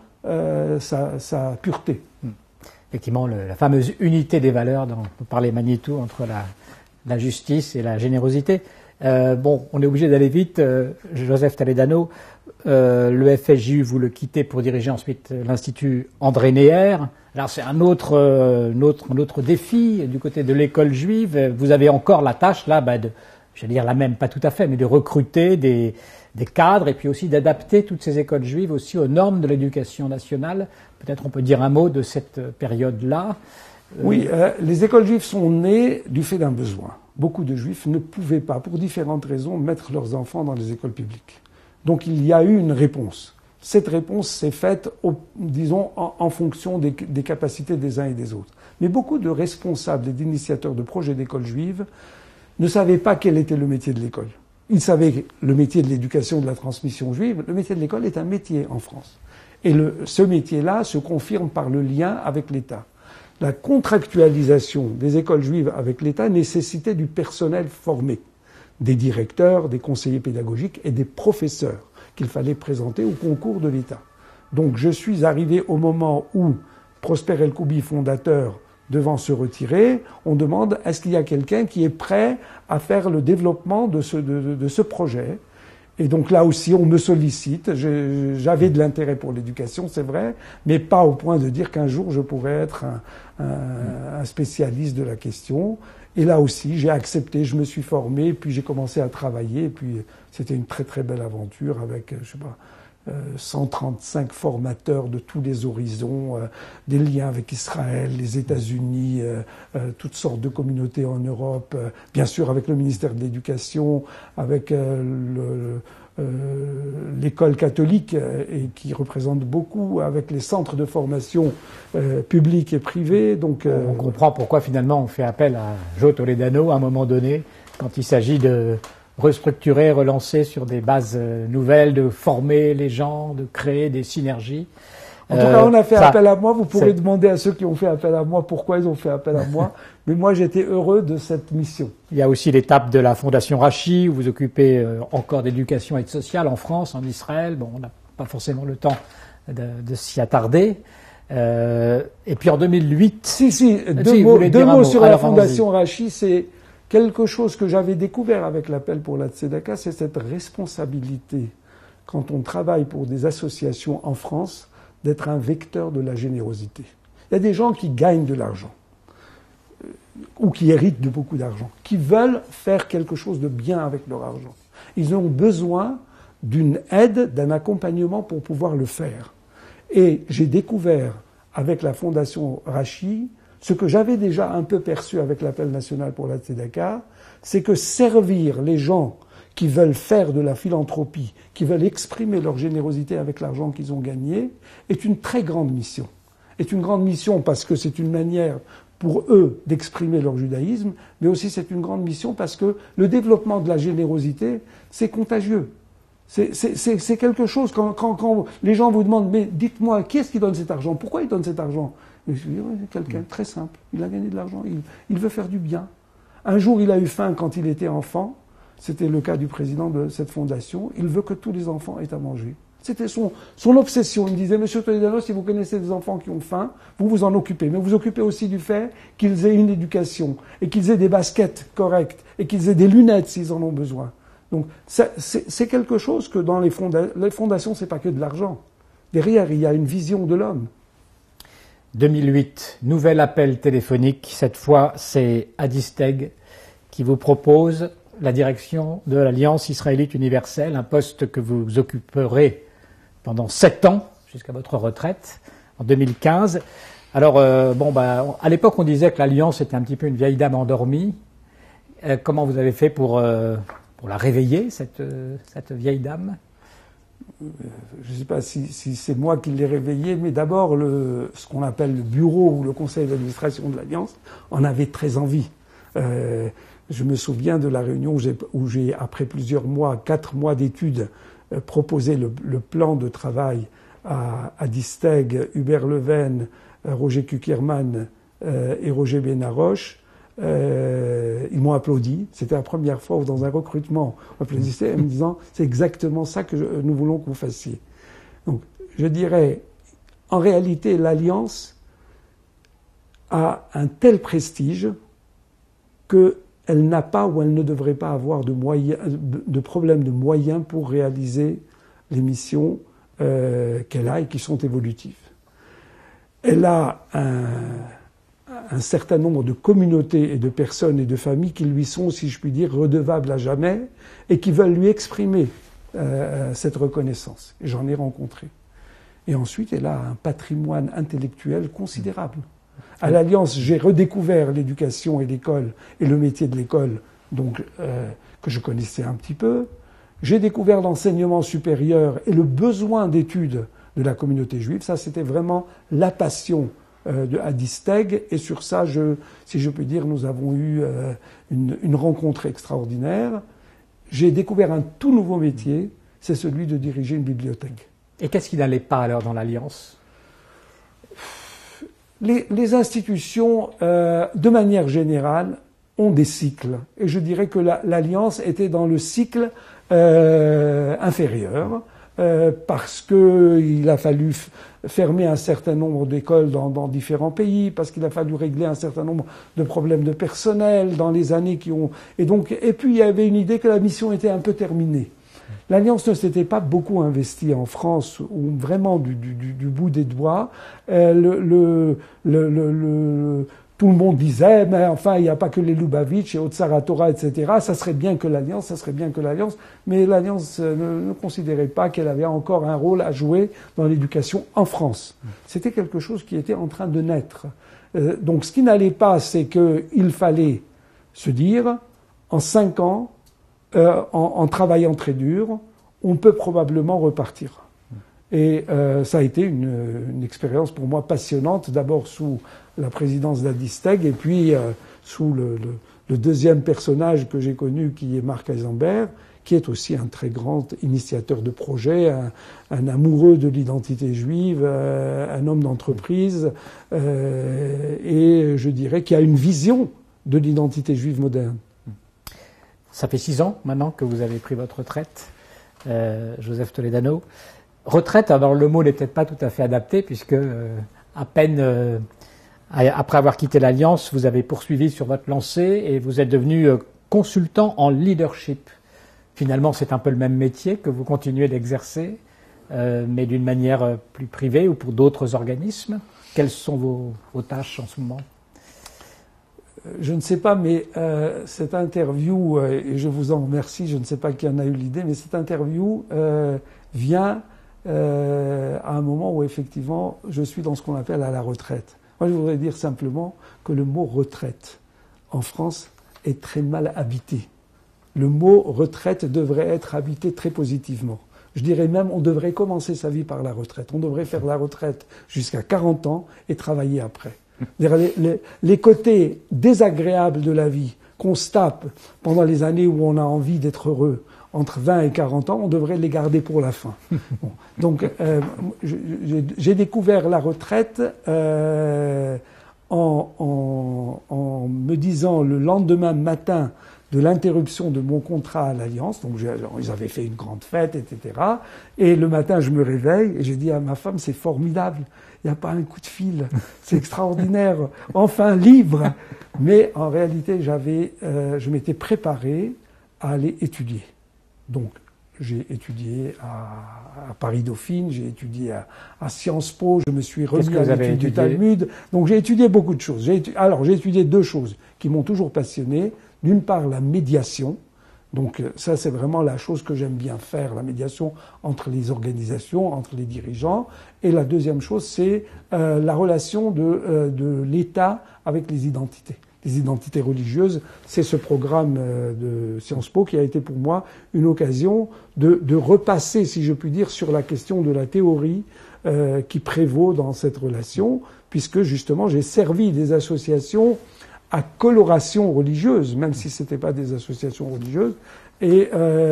sa pureté. Effectivement, la fameuse unité des valeurs dont parlait Magnéto entre la justice et la générosité. Bon, on est obligé d'aller vite. Joseph Toledano, le FSJU, vous le quittez pour diriger ensuite l'Institut André Neher. Alors c'est un autre défi du côté de l'école juive. Vous avez encore la tâche là, j'allais dire la même, pas tout à fait, mais de recruter des cadres et puis aussi d'adapter toutes ces écoles juives aussi aux normes de l'éducation nationale. Peut-être on peut dire un mot de cette période-là. Oui, les écoles juives sont nées du fait d'un besoin. Beaucoup de juifs ne pouvaient pas, pour différentes raisons, mettre leurs enfants dans les écoles publiques. Donc il y a eu une réponse. Cette réponse s'est faite, disons, en fonction des capacités des uns et des autres. Mais beaucoup de responsables et d'initiateurs de projets d'écoles juives ne savaient pas quel était le métier de l'école. Ils savaient le métier de l'éducation, de la transmission juive. Le métier de l'école est un métier en France. Et ce métier-là se confirme par le lien avec l'État. La contractualisation des écoles juives avec l'État nécessitait du personnel formé, des directeurs, des conseillers pédagogiques et des professeurs qu'il fallait présenter au concours de l'État. Donc je suis arrivé au moment où Prosper El-Koubi, fondateur, devant se retirer, on demande est-ce qu'il y a quelqu'un qui est prêt à faire le développement de ce projet. Et donc là aussi, on me sollicite. J'avais de l'intérêt pour l'éducation, c'est vrai, mais pas au point de dire qu'un jour je pourrais être un spécialiste de la question. Et là aussi, j'ai accepté, je me suis formé, puis j'ai commencé à travailler. Et puis c'était une très très belle aventure avec, 135 formateurs de tous les horizons, des liens avec Israël, les États-Unis, toutes sortes de communautés en Europe, bien sûr avec le ministère de l'Éducation, avec l'école catholique et qui représente beaucoup, avec les centres de formation publics et privés. Donc, on comprend pourquoi finalement on fait appel à Joe Toledano à un moment donné, quand il s'agit de restructurer, relancer sur des bases nouvelles, de former les gens, de créer des synergies. En tout cas, on a fait appel à moi. Vous pourrez demander à ceux qui ont fait appel à moi pourquoi ils ont fait appel à moi. Mais moi, j'étais heureux de cette mission. Il y a aussi l'étape de la Fondation Rachi, où vous occupez encore d'éducation et de sociale en France, en Israël. Bon, on n'a pas forcément le temps de s'y attarder. Et puis en 2008... Deux mots sur la Fondation Rachi, c'est quelque chose que j'avais découvert avec l'appel pour la Tzedaka, c'est cette responsabilité, quand on travaille pour des associations en France, d'être un vecteur de la générosité. Il y a des gens qui gagnent de l'argent, ou qui héritent de beaucoup d'argent, qui veulent faire quelque chose de bien avec leur argent. Ils ont besoin d'une aide, d'un accompagnement pour pouvoir le faire. Et j'ai découvert, avec la Fondation Rachi, ce que j'avais déjà un peu perçu avec l'appel national pour la Tzedaka, c'est que servir les gens qui veulent faire de la philanthropie, qui veulent exprimer leur générosité avec l'argent qu'ils ont gagné, est une très grande mission. Est une grande mission parce que c'est une manière pour eux d'exprimer leur judaïsme, mais aussi c'est une grande mission parce que le développement de la générosité, c'est contagieux. C'est quelque chose, quand les gens vous demandent, mais dites-moi, qui est-ce qui donne cet argent? Pourquoi il donne cet argent? Et je dis, quelqu'un très simple, il a gagné de l'argent, il veut faire du bien. Un jour, il a eu faim quand il était enfant, c'était le cas du président de cette fondation, il veut que tous les enfants aient à manger. C'était son obsession. Il me disait, Monsieur Toledano, si vous connaissez des enfants qui ont faim, vous vous en occupez. Mais vous vous occupez aussi du fait qu'ils aient une éducation, et qu'ils aient des baskets correctes, et qu'ils aient des lunettes s'ils en ont besoin. Donc, c'est quelque chose que dans les fondations, c'est pas que de l'argent. Derrière, il y a une vision de l'homme. 2008, nouvel appel téléphonique. Cette fois, c'est Adi Steg qui vous propose la direction de l'Alliance israélite universelle, un poste que vous occuperez pendant 7 ans, jusqu'à votre retraite, en 2015. Alors, à l'époque, on disait que l'Alliance était un petit peu une vieille dame endormie. Comment vous avez fait pour la réveiller, cette vieille dame? Je ne sais pas si c'est moi qui l'ai réveillée, mais d'abord, ce qu'on appelle le bureau ou le conseil d'administration de l'Alliance en avait très envie. Je me souviens de la réunion où j'ai, après plusieurs mois, 4 mois d'études, proposé le plan de travail à Disteg, Hubert Leven, Roger Kuckerman et Roger Benaroche. Ils m'ont applaudi. C'était la première fois où dans un recrutement, on m'applaudissait en me disant « c'est exactement ça que nous voulons que vous fassiez ». Donc, je dirais, en réalité, l'Alliance a un tel prestige qu'elle n'a pas ou elle ne devrait pas avoir de problème de moyens pour réaliser les missions qu'elle a et qui sont évolutives. Elle a un certain nombre de communautés et de personnes et de familles qui lui sont, si je puis dire, redevables à jamais et qui veulent lui exprimer cette reconnaissance. J'en ai rencontré. Et ensuite, elle a un patrimoine intellectuel considérable. À l'Alliance, j'ai redécouvert l'éducation et l'école et le métier de l'école, donc que je connaissais un petit peu. J'ai découvert l'enseignement supérieur et le besoin d'études de la communauté juive. Ça, c'était vraiment la passion à Disteg. Et sur ça, si je puis dire, nous avons eu une rencontre extraordinaire. J'ai découvert un tout nouveau métier, c'est celui de diriger une bibliothèque. Et qu'est-ce qui n'allait pas alors dans l'Alliance ? Les institutions, de manière générale, ont des cycles. Et je dirais que l'Alliance était dans le cycle inférieur, parce qu'il a fallu fermer un certain nombre d'écoles dans différents pays, parce qu'il a fallu régler un certain nombre de problèmes de personnel dans les années qui ont... Et puis il y avait une idée que la mission était un peu terminée. L'Alliance ne s'était pas beaucoup investie en France, ou vraiment du bout des doigts. Tout le monde disait, mais enfin, il n'y a pas que les Lubavitch et Otsara Torah, etc. Ça serait bien que l'Alliance, mais l'Alliance ne considérait pas qu'elle avait encore un rôle à jouer dans l'éducation en France. C'était quelque chose qui était en train de naître. Donc ce qui n'allait pas, c'est qu'il fallait se dire, en 5 ans, en travaillant très dur, on peut probablement repartir. Et ça a été une expérience pour moi passionnante, d'abord sous la présidence d'Adisteg, et puis sous le deuxième personnage que j'ai connu, qui est Marc Eisenberg, qui est aussi un très grand initiateur de projet, un amoureux de l'identité juive, un homme d'entreprise, et je dirais qu'il a une vision de l'identité juive moderne. Ça fait 6 ans maintenant que vous avez pris votre retraite, Joseph Toledano. Retraite, alors le mot n'est peut-être pas tout à fait adapté, puisque à peine après avoir quitté l'Alliance, vous avez poursuivi sur votre lancée et vous êtes devenu consultant en leadership. Finalement, c'est un peu le même métier que vous continuez d'exercer, mais d'une manière plus privée ou pour d'autres organismes. Quelles sont vos tâches en ce moment ? Je ne sais pas, mais cette interview, et je vous en remercie, je ne sais pas qui en a eu l'idée, mais cette interview vient à un moment où effectivement je suis dans ce qu'on appelle à la retraite. Moi je voudrais dire simplement que le mot retraite en France est très mal habité. Le mot retraite devrait être habité très positivement. Je dirais même on devrait commencer sa vie par la retraite. On devrait faire la retraite jusqu'à 40 ans et travailler après. Les côtés désagréables de la vie qu'on se tape pendant les années où on a envie d'être heureux, entre 20 et 40 ans, on devrait les garder pour la fin. Bon. Donc, j'ai découvert la retraite en me disant le lendemain matin de l'interruption de mon contrat à l'Alliance, donc ils avaient fait une grande fête, etc. Et le matin, je me réveille et j'ai dit à ma femme, c'est formidable, il n'y a pas un coup de fil, c'est extraordinaire, enfin libre. Mais en réalité, je m'étais préparé à aller étudier. Donc, j'ai étudié à Paris-Dauphine, j'ai étudié à Sciences Po, je me suis remis à l'étude du Talmud. Donc, j'ai étudié beaucoup de choses. J'ai étudié 2 choses qui m'ont toujours passionné. D'une part, la médiation. Donc ça, c'est vraiment la chose que j'aime bien faire, la médiation entre les organisations, entre les dirigeants. Et la deuxième chose, c'est la relation de l'État avec les identités religieuses. C'est ce programme de Sciences Po qui a été pour moi une occasion de repasser, si je puis dire, sur la question de la théorie qui prévaut dans cette relation, puisque justement j'ai servi des associations à coloration religieuse, même si c'était pas des associations religieuses. Et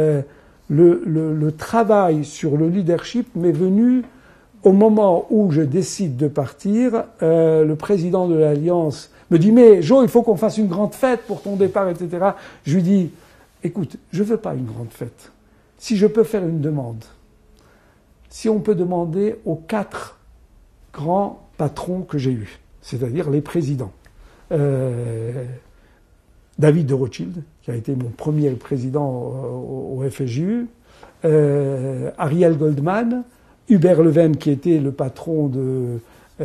le travail sur le leadership m'est venu au moment où je décide de partir. Le président de l'Alliance me dit « Mais Jo, il faut qu'on fasse une grande fête pour ton départ, etc. » Je lui dis « Écoute, je veux pas une grande fête. Si je peux faire une demande, si on peut demander aux 4 grands patrons que j'ai eus, c'est-à-dire les présidents, David de Rothschild, qui a été mon premier président au FSJU, Ariel Goldman, Hubert Leven, qui était le patron de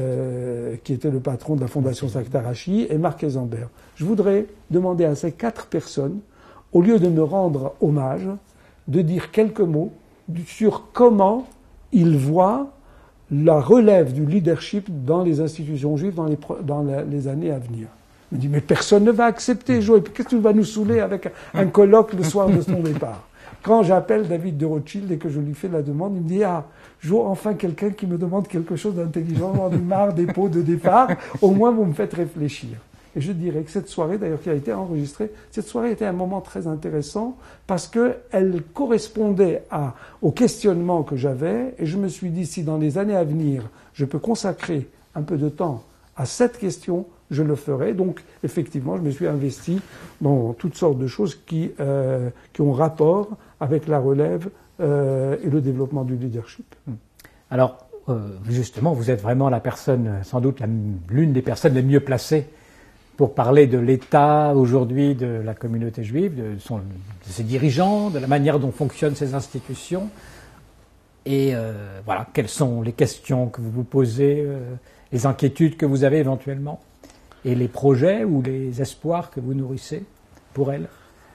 la Fondation Saktarachi, et Marc Eisenberg. Je voudrais demander à ces 4 personnes, au lieu de me rendre hommage, de dire quelques mots sur comment ils voient la relève du leadership dans les institutions juives dans les années à venir. Il me dit, mais personne ne va accepter, Jo, qu'est-ce que tu vas nous saouler avec un colloque le soir de son départ? Quand j'appelle David de Rothschild et que je lui fais la demande, il me dit, ah, Jo, enfin quelqu'un qui me demande quelque chose d'intelligent, j'en ai marre des pots de départ, au moins vous me faites réfléchir. Et je dirais que cette soirée, d'ailleurs, qui a été enregistrée, cette soirée était un moment très intéressant parce qu'elle correspondait au questionnement que j'avais. Et je me suis dit, si dans les années à venir, je peux consacrer un peu de temps à cette question, je le ferai. Donc, effectivement, je me suis investi dans toutes sortes de choses qui ont rapport avec la relève et le développement du leadership. Alors, justement, vous êtes vraiment la personne, sans doute l'une des personnes les mieux placées pour parler de l'État aujourd'hui de la communauté juive, de ses dirigeants, de la manière dont fonctionnent ces institutions. Et voilà, quelles sont les questions que vous vous posez, les inquiétudes que vous avez éventuellement, et les projets ou les espoirs que vous nourrissez pour elles.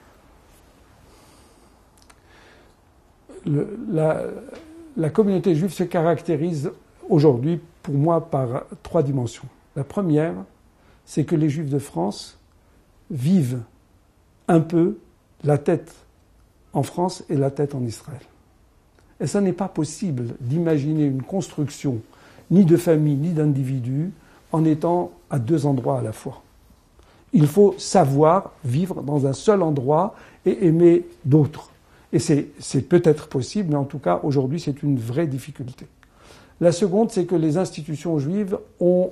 La communauté juive se caractérise aujourd'hui, pour moi, par 3 dimensions. La première, c'est que les Juifs de France vivent un peu la tête en France et la tête en Israël. Et ça n'est pas possible d'imaginer une construction ni de famille ni d'individu en étant à 2 endroits à la fois. Il faut savoir vivre dans un seul endroit et aimer d'autres. Et c'est peut-être possible, mais en tout cas, aujourd'hui, c'est une vraie difficulté. La seconde, c'est que les institutions juives ont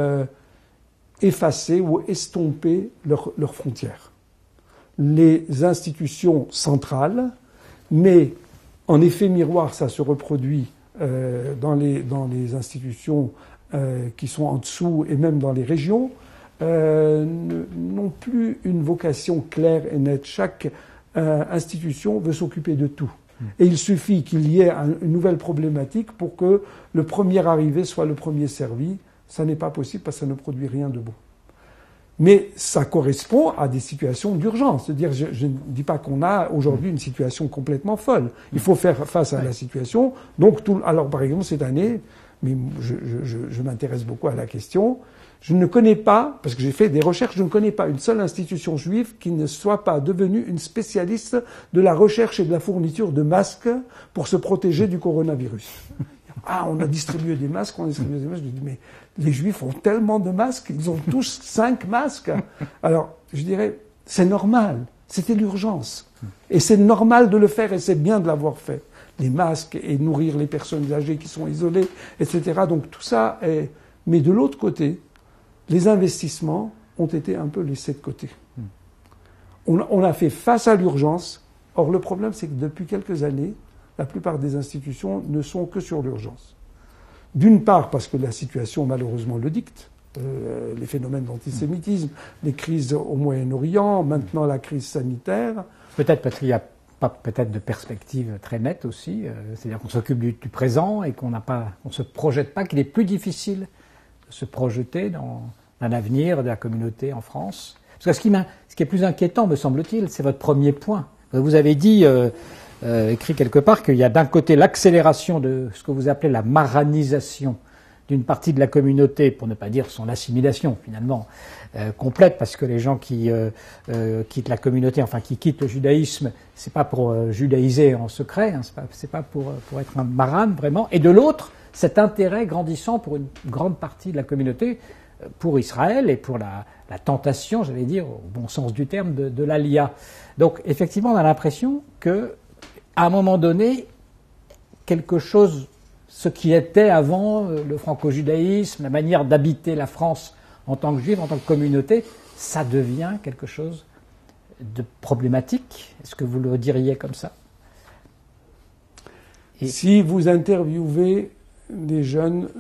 effacer ou estomper leurs frontières. Les institutions centrales, mais en effet miroir, ça se reproduit dans les institutions qui sont en dessous et même dans les régions, n'ont plus une vocation claire et nette. Chaque institution veut s'occuper de tout. Et il suffit qu'il y ait une nouvelle problématique pour que le premier arrivé soit le premier servi. Ça n'est pas possible parce que ça ne produit rien de bon. Mais ça correspond à des situations d'urgence. C'est-à-dire, je ne dis pas qu'on a aujourd'hui une situation complètement folle. Il faut faire face à la situation. Donc, alors par exemple, cette année, mais je m'intéresse beaucoup à la question, je ne connais pas, parce que j'ai fait des recherches, je ne connais pas une seule institution juive qui ne soit pas devenue une spécialiste de la recherche et de la fourniture de masques pour se protéger du coronavirus. Ah, on a distribué des masques, Je dis, mais les Juifs ont tellement de masques, ils ont tous 5 masques. Alors, je dirais, c'est normal, c'était l'urgence. Et c'est normal de le faire et c'est bien de l'avoir fait. Les masques et nourrir les personnes âgées qui sont isolées, etc. Donc tout ça est... Mais de l'autre côté, les investissements ont été un peu laissés de côté. On a fait face à l'urgence. Or, le problème, c'est que depuis quelques années, la plupart des institutions ne sont que sur l'urgence. D'une part, parce que la situation, malheureusement, le dicte. Les phénomènes d'antisémitisme, les crises au Moyen-Orient, maintenant la crise sanitaire. Peut-être parce qu'il n'y a pas peut-être de perspective très nette aussi. C'est-à-dire qu'on s'occupe du présent et qu'on ne se projette pas, qu'il est plus difficile de se projeter dans un avenir de la communauté en France. Parce que ce qui est plus inquiétant, me semble-t-il, c'est votre premier point. Vous avez dit, écrit quelque part, qu'il y a d'un côté l'accélération de ce que vous appelez la maranisation d'une partie de la communauté, pour ne pas dire son assimilation finalement complète, parce que les gens qui quittent la communauté, enfin qui quittent le judaïsme, c'est pas pour judaïser en secret, hein, c'est pas pour être un marane vraiment. Et de l'autre, cet intérêt grandissant pour une grande partie de la communauté pour Israël et pour la tentation, j'allais dire, au bon sens du terme, de l'Aliyah. Donc effectivement, on a l'impression que à un moment donné, quelque chose, ce qui était avant le franco-judaïsme, la manière d'habiter la France en tant que juif, en tant que communauté, ça devient quelque chose de problématique. Est-ce que vous le diriez comme ça? Si vous interviewez des jeunes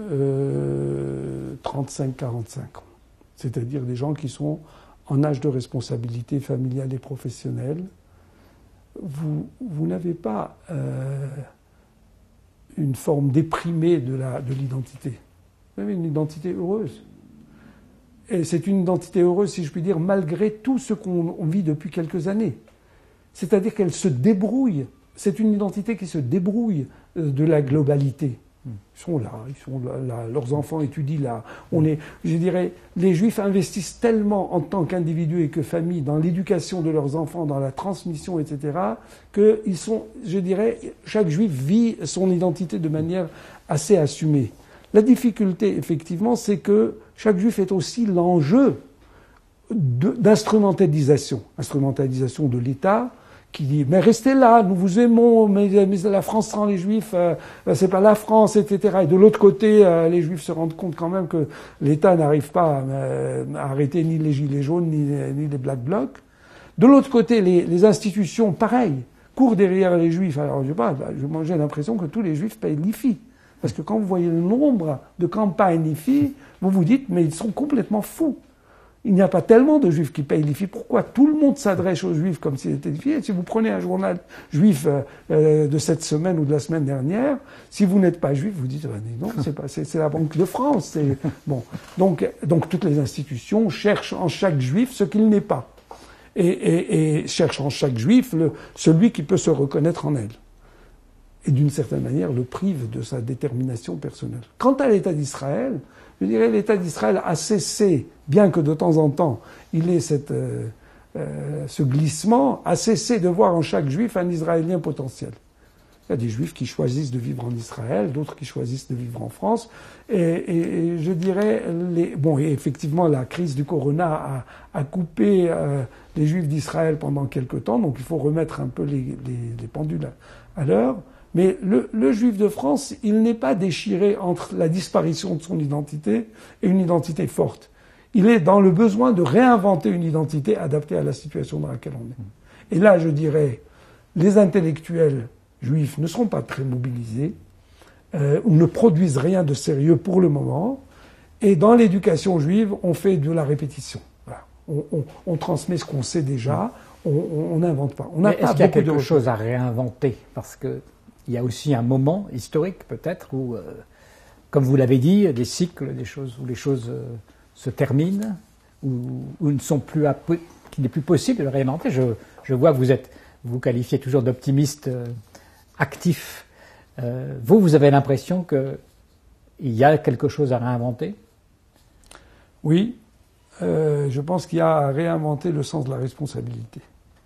35-45 ans, c'est-à-dire des gens qui sont en âge de responsabilité familiale et professionnelle, vous n'avez pas une forme déprimée de l'identité. Vous avez une identité heureuse. Et c'est une identité heureuse, si je puis dire, malgré tout ce qu'on vit depuis quelques années. C'est-à-dire qu'elle se débrouille. C'est une identité qui se débrouille de la globalité. Ils sont là, leurs enfants étudient là. Je dirais, les Juifs investissent tellement en tant qu'individus et que famille dans l'éducation de leurs enfants, dans la transmission, etc., que ils sont, je dirais, chaque Juif vit son identité de manière assez assumée. La difficulté, effectivement, c'est que chaque Juif est aussi l'enjeu d'instrumentalisation. Instrumentalisation de l'État, qui dit « mais restez là, nous vous aimons, mais la France sans les Juifs, c'est pas la France, etc. » Et de l'autre côté, les Juifs se rendent compte quand même que l'État n'arrive pas à arrêter ni les Gilets jaunes, ni les Black Blocs. De l'autre côté, les institutions, pareil, courent derrière les Juifs. Alors, j'ai l'impression que tous les Juifs payent l'IFI. Parce que quand vous voyez le nombre de campagnes IFI, vous vous dites « mais ils sont complètement fous ». Il n'y a pas tellement de Juifs qui payent l'IFI. Pourquoi tout le monde s'adresse aux Juifs comme s'ils étaient IFI? Et si vous prenez un journal juif de cette semaine ou de la semaine dernière, si vous n'êtes pas juif, vous dites non, c'est la Banque de France. Bon, donc toutes les institutions cherchent en chaque Juif ce qu'il n'est pas, et cherchent en chaque Juif celui qui peut se reconnaître en elle. Et d'une certaine manière, le prive de sa détermination personnelle. Quant à l'État d'Israël, je dirais l'État d'Israël a cessé, bien que de temps en temps il ait ce glissement, a cessé de voir en chaque Juif un Israélien potentiel. Il y a des Juifs qui choisissent de vivre en Israël, d'autres qui choisissent de vivre en France. Et je dirais, et effectivement, la crise du Corona a coupé les Juifs d'Israël pendant quelque temps, donc il faut remettre un peu les pendules à l'heure. Mais le Juif de France, il n'est pas déchiré entre la disparition de son identité et une identité forte. Il est dans le besoin de réinventer une identité adaptée à la situation dans laquelle on est. Et là, je dirais, les intellectuels juifs ne sont pas très mobilisés, ou ne produisent rien de sérieux pour le moment. Et dans l'éducation juive, on fait de la répétition. Voilà. On transmet ce qu'on sait déjà, on n'invente pas. On n'a pas est-ce qu'il y a beaucoup de quelque chose à réinventer? Parce que il y a aussi un moment historique, peut-être, où, comme vous l'avez dit, des cycles, où les choses se terminent, où ne sont plus qu'il n'est plus possible de le réinventer. Je vois que vous qualifiez toujours d'optimiste actif. Vous avez l'impression qu'il y a quelque chose à réinventer? Oui, je pense qu'il y a à réinventer le sens de la responsabilité.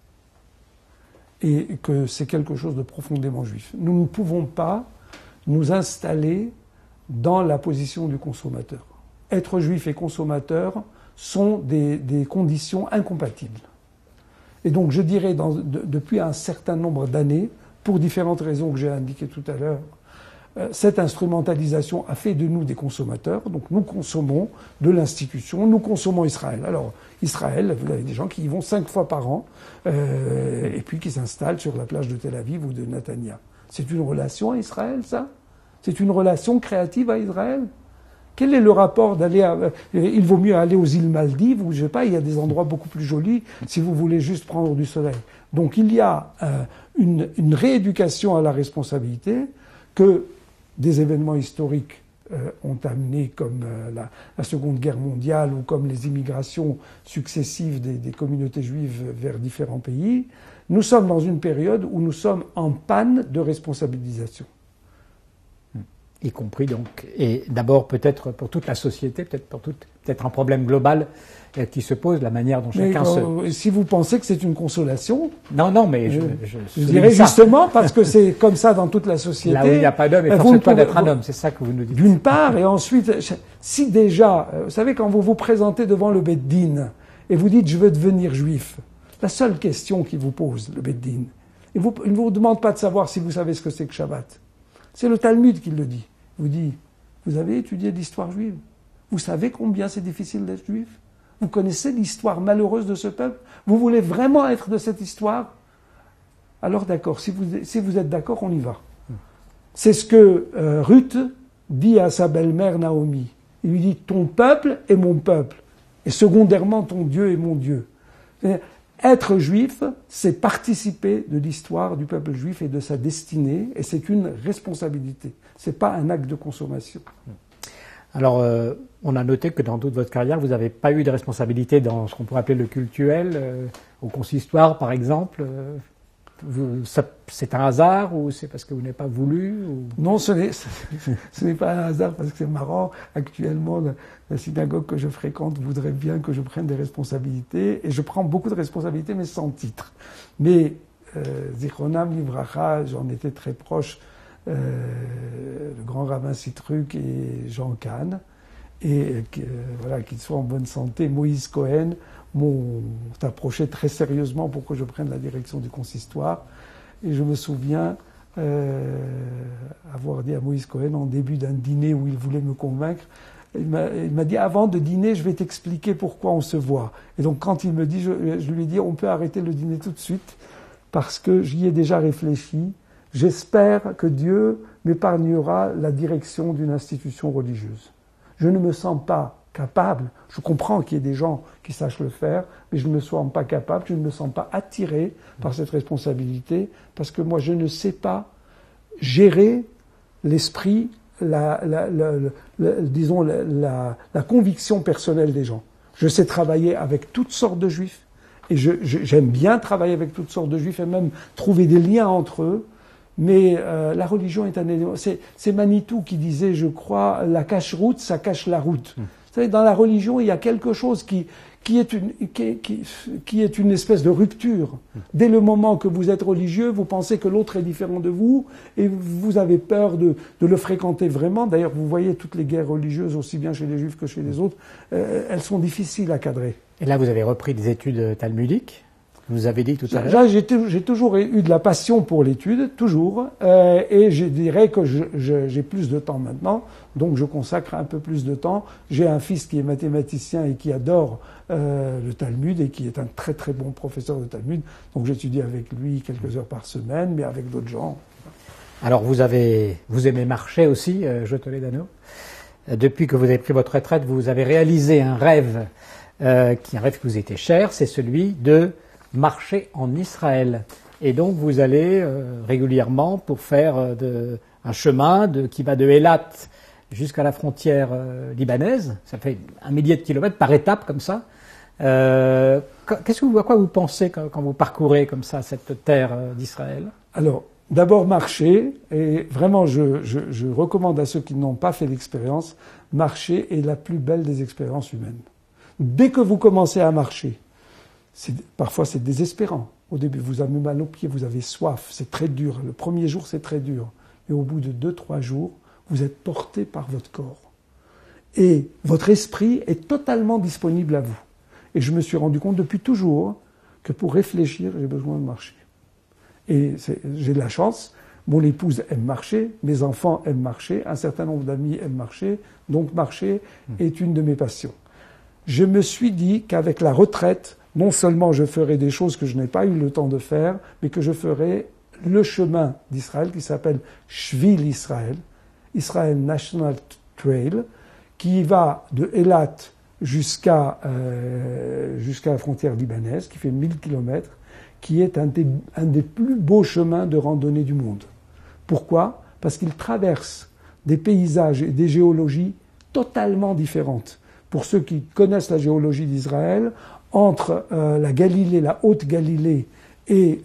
Et que c'est quelque chose de profondément juif. Nous ne pouvons pas nous installer dans la position du consommateur. Être juif et consommateur sont des conditions incompatibles. Et donc je dirais, depuis un certain nombre d'années, pour différentes raisons que j'ai indiquées tout à l'heure, cette instrumentalisation a fait de nous des consommateurs. Donc nous consommons de l'institution, nous consommons Israël. Alors Israël, vous avez des gens qui y vont 5 fois par an, et puis qui s'installent sur la plage de Tel Aviv ou de Netanya. C'est une relation à Israël, ça? C'est une relation créative à Israël? Quel est le rapport d'aller il vaut mieux aller aux îles Maldives, ou je sais pas, il y a des endroits beaucoup plus jolis si vous voulez juste prendre du soleil. Donc il y a une rééducation à la responsabilité que des événements historiques ont amené, comme la Seconde Guerre mondiale ou comme les immigrations successives des communautés juives vers différents pays, nous sommes dans une période où nous sommes en panne de responsabilisation. Y compris donc, et d'abord peut-être pour toute la société, peut-être un problème global qui se pose, la manière dont chacun Si vous pensez que c'est une consolation... Non, mais je dirais justement, parce que c'est comme ça dans toute la société... Là où il n'y a pas d'homme, force-toi d'être un homme, c'est ça que vous nous dites. D'une part, et ensuite, si déjà, vous savez, quand vous vous présentez devant le Beth Din, et vous dites « je veux devenir juif », la seule question qu'il vous pose, le Beth Din, il ne vous demande pas de savoir si vous savez ce que c'est que Shabbat. C'est le Talmud qui le dit. Il vous dit, vous avez étudié l'histoire juive. Vous savez combien c'est difficile d'être juif. Vous connaissez l'histoire malheureuse de ce peuple. Vous voulez vraiment être de cette histoire? Alors d'accord, si vous êtes d'accord, on y va. C'est ce que Ruth dit à sa belle-mère Naomi. Il lui dit, ton peuple est mon peuple. Et secondairement, ton Dieu est mon Dieu. Être juif, c'est participer de l'histoire du peuple juif et de sa destinée, et c'est une responsabilité. C'est pas un acte de consommation. Alors, on a noté que dans toute votre carrière, vous n'avez pas eu de responsabilité dans ce qu'on pourrait appeler le cultuel, au consistoire par exemple. C'est un hasard ou c'est parce que vous n'avez pas voulu Non, ce n'est pas un hasard parce que c'est marrant. Actuellement, la synagogue que je fréquente voudrait bien que je prenne des responsabilités et je prends beaucoup de responsabilités mais sans titre. Mais Zichronam Livracha, j'en étais très proche, le grand rabbin Sitruk et Jean Kahn, et qu'ils soient en bonne santé. Moïse Cohen m'ont approché très sérieusement pour que je prenne la direction du consistoire. Et je me souviens avoir dit à Moïse Cohen en début d'un dîner où il voulait me convaincre, il m'a dit, avant de dîner, je vais t'expliquer pourquoi on se voit. Et donc quand il me dit, je lui ai dit, on peut arrêter le dîner tout de suite, parce que j'y ai déjà réfléchi. J'espère que Dieu m'épargnera la direction d'une institution religieuse. Je ne me sens pas capable, je comprends qu'il y ait des gens qui sachent le faire, mais je ne me sens pas capable, je ne me sens pas attiré par cette responsabilité, parce que moi je ne sais pas gérer l'esprit, disons la conviction personnelle des gens. Je sais travailler avec toutes sortes de juifs, et j'aime bien travailler avec toutes sortes de juifs, et même trouver des liens entre eux, mais la religion est un élément. C'est Manitou qui disait, je crois, la cache-route, ça cache la route. Vous savez, dans la religion, il y a quelque chose qui est une espèce de rupture. Dès le moment que vous êtes religieux, vous pensez que l'autre est différent de vous et vous avez peur de le fréquenter vraiment. D'ailleurs, vous voyez toutes les guerres religieuses, aussi bien chez les juifs que chez les autres, elles sont difficiles à cadrer. Et là, vous avez repris des études talmudiques. Vous avez dit tout à l'heure. Là, j'ai toujours eu de la passion pour l'étude, toujours, et je dirais que j'ai plus de temps maintenant, donc je consacre un peu plus de temps. J'ai un fils qui est mathématicien et qui adore le Talmud et qui est un très très bon professeur de Talmud, donc j'étudie avec lui quelques heures par semaine, mais avec d'autres gens. Alors vous aimez marcher aussi, Toledano. Depuis que vous avez pris votre retraite, vous avez réalisé un rêve, un rêve qui vous était cher, c'est celui de marcher en Israël. Et donc vous allez régulièrement pour faire un chemin qui va de Eilat jusqu'à la frontière libanaise. Ça fait 1 millier de kilomètres par étape comme ça. À quoi vous pensez quand vous parcourez comme ça cette terre d'Israël? Alors, d'abord marcher, et vraiment je recommande à ceux qui n'ont pas fait l'expérience, marcher est la plus belle des expériences humaines. Dès que vous commencez à marcher, parfois c'est désespérant. Au début, vous avez mal aux pieds, vous avez soif, c'est très dur. Le premier jour, c'est très dur. Et au bout de 2-3 jours, vous êtes porté par votre corps. Et votre esprit est totalement disponible à vous. Et je me suis rendu compte depuis toujours que pour réfléchir, j'ai besoin de marcher. Et j'ai de la chance, mon épouse aime marcher, mes enfants aiment marcher, un certain nombre d'amis aiment marcher, donc marcher est une de mes passions. Je me suis dit qu'avec la retraite, non seulement je ferai des choses que je n'ai pas eu le temps de faire, mais que je ferai le chemin d'Israël qui s'appelle Shvil Israël, Israel National Trail, qui va de Eilat jusqu'à la frontière libanaise, qui fait 1000 kilomètres, qui est un des plus beaux chemins de randonnée du monde. Pourquoi ? Parce qu'il traverse des paysages et des géologies totalement différentes. Pour ceux qui connaissent la géologie d'Israël, entre la Galilée, la Haute Galilée et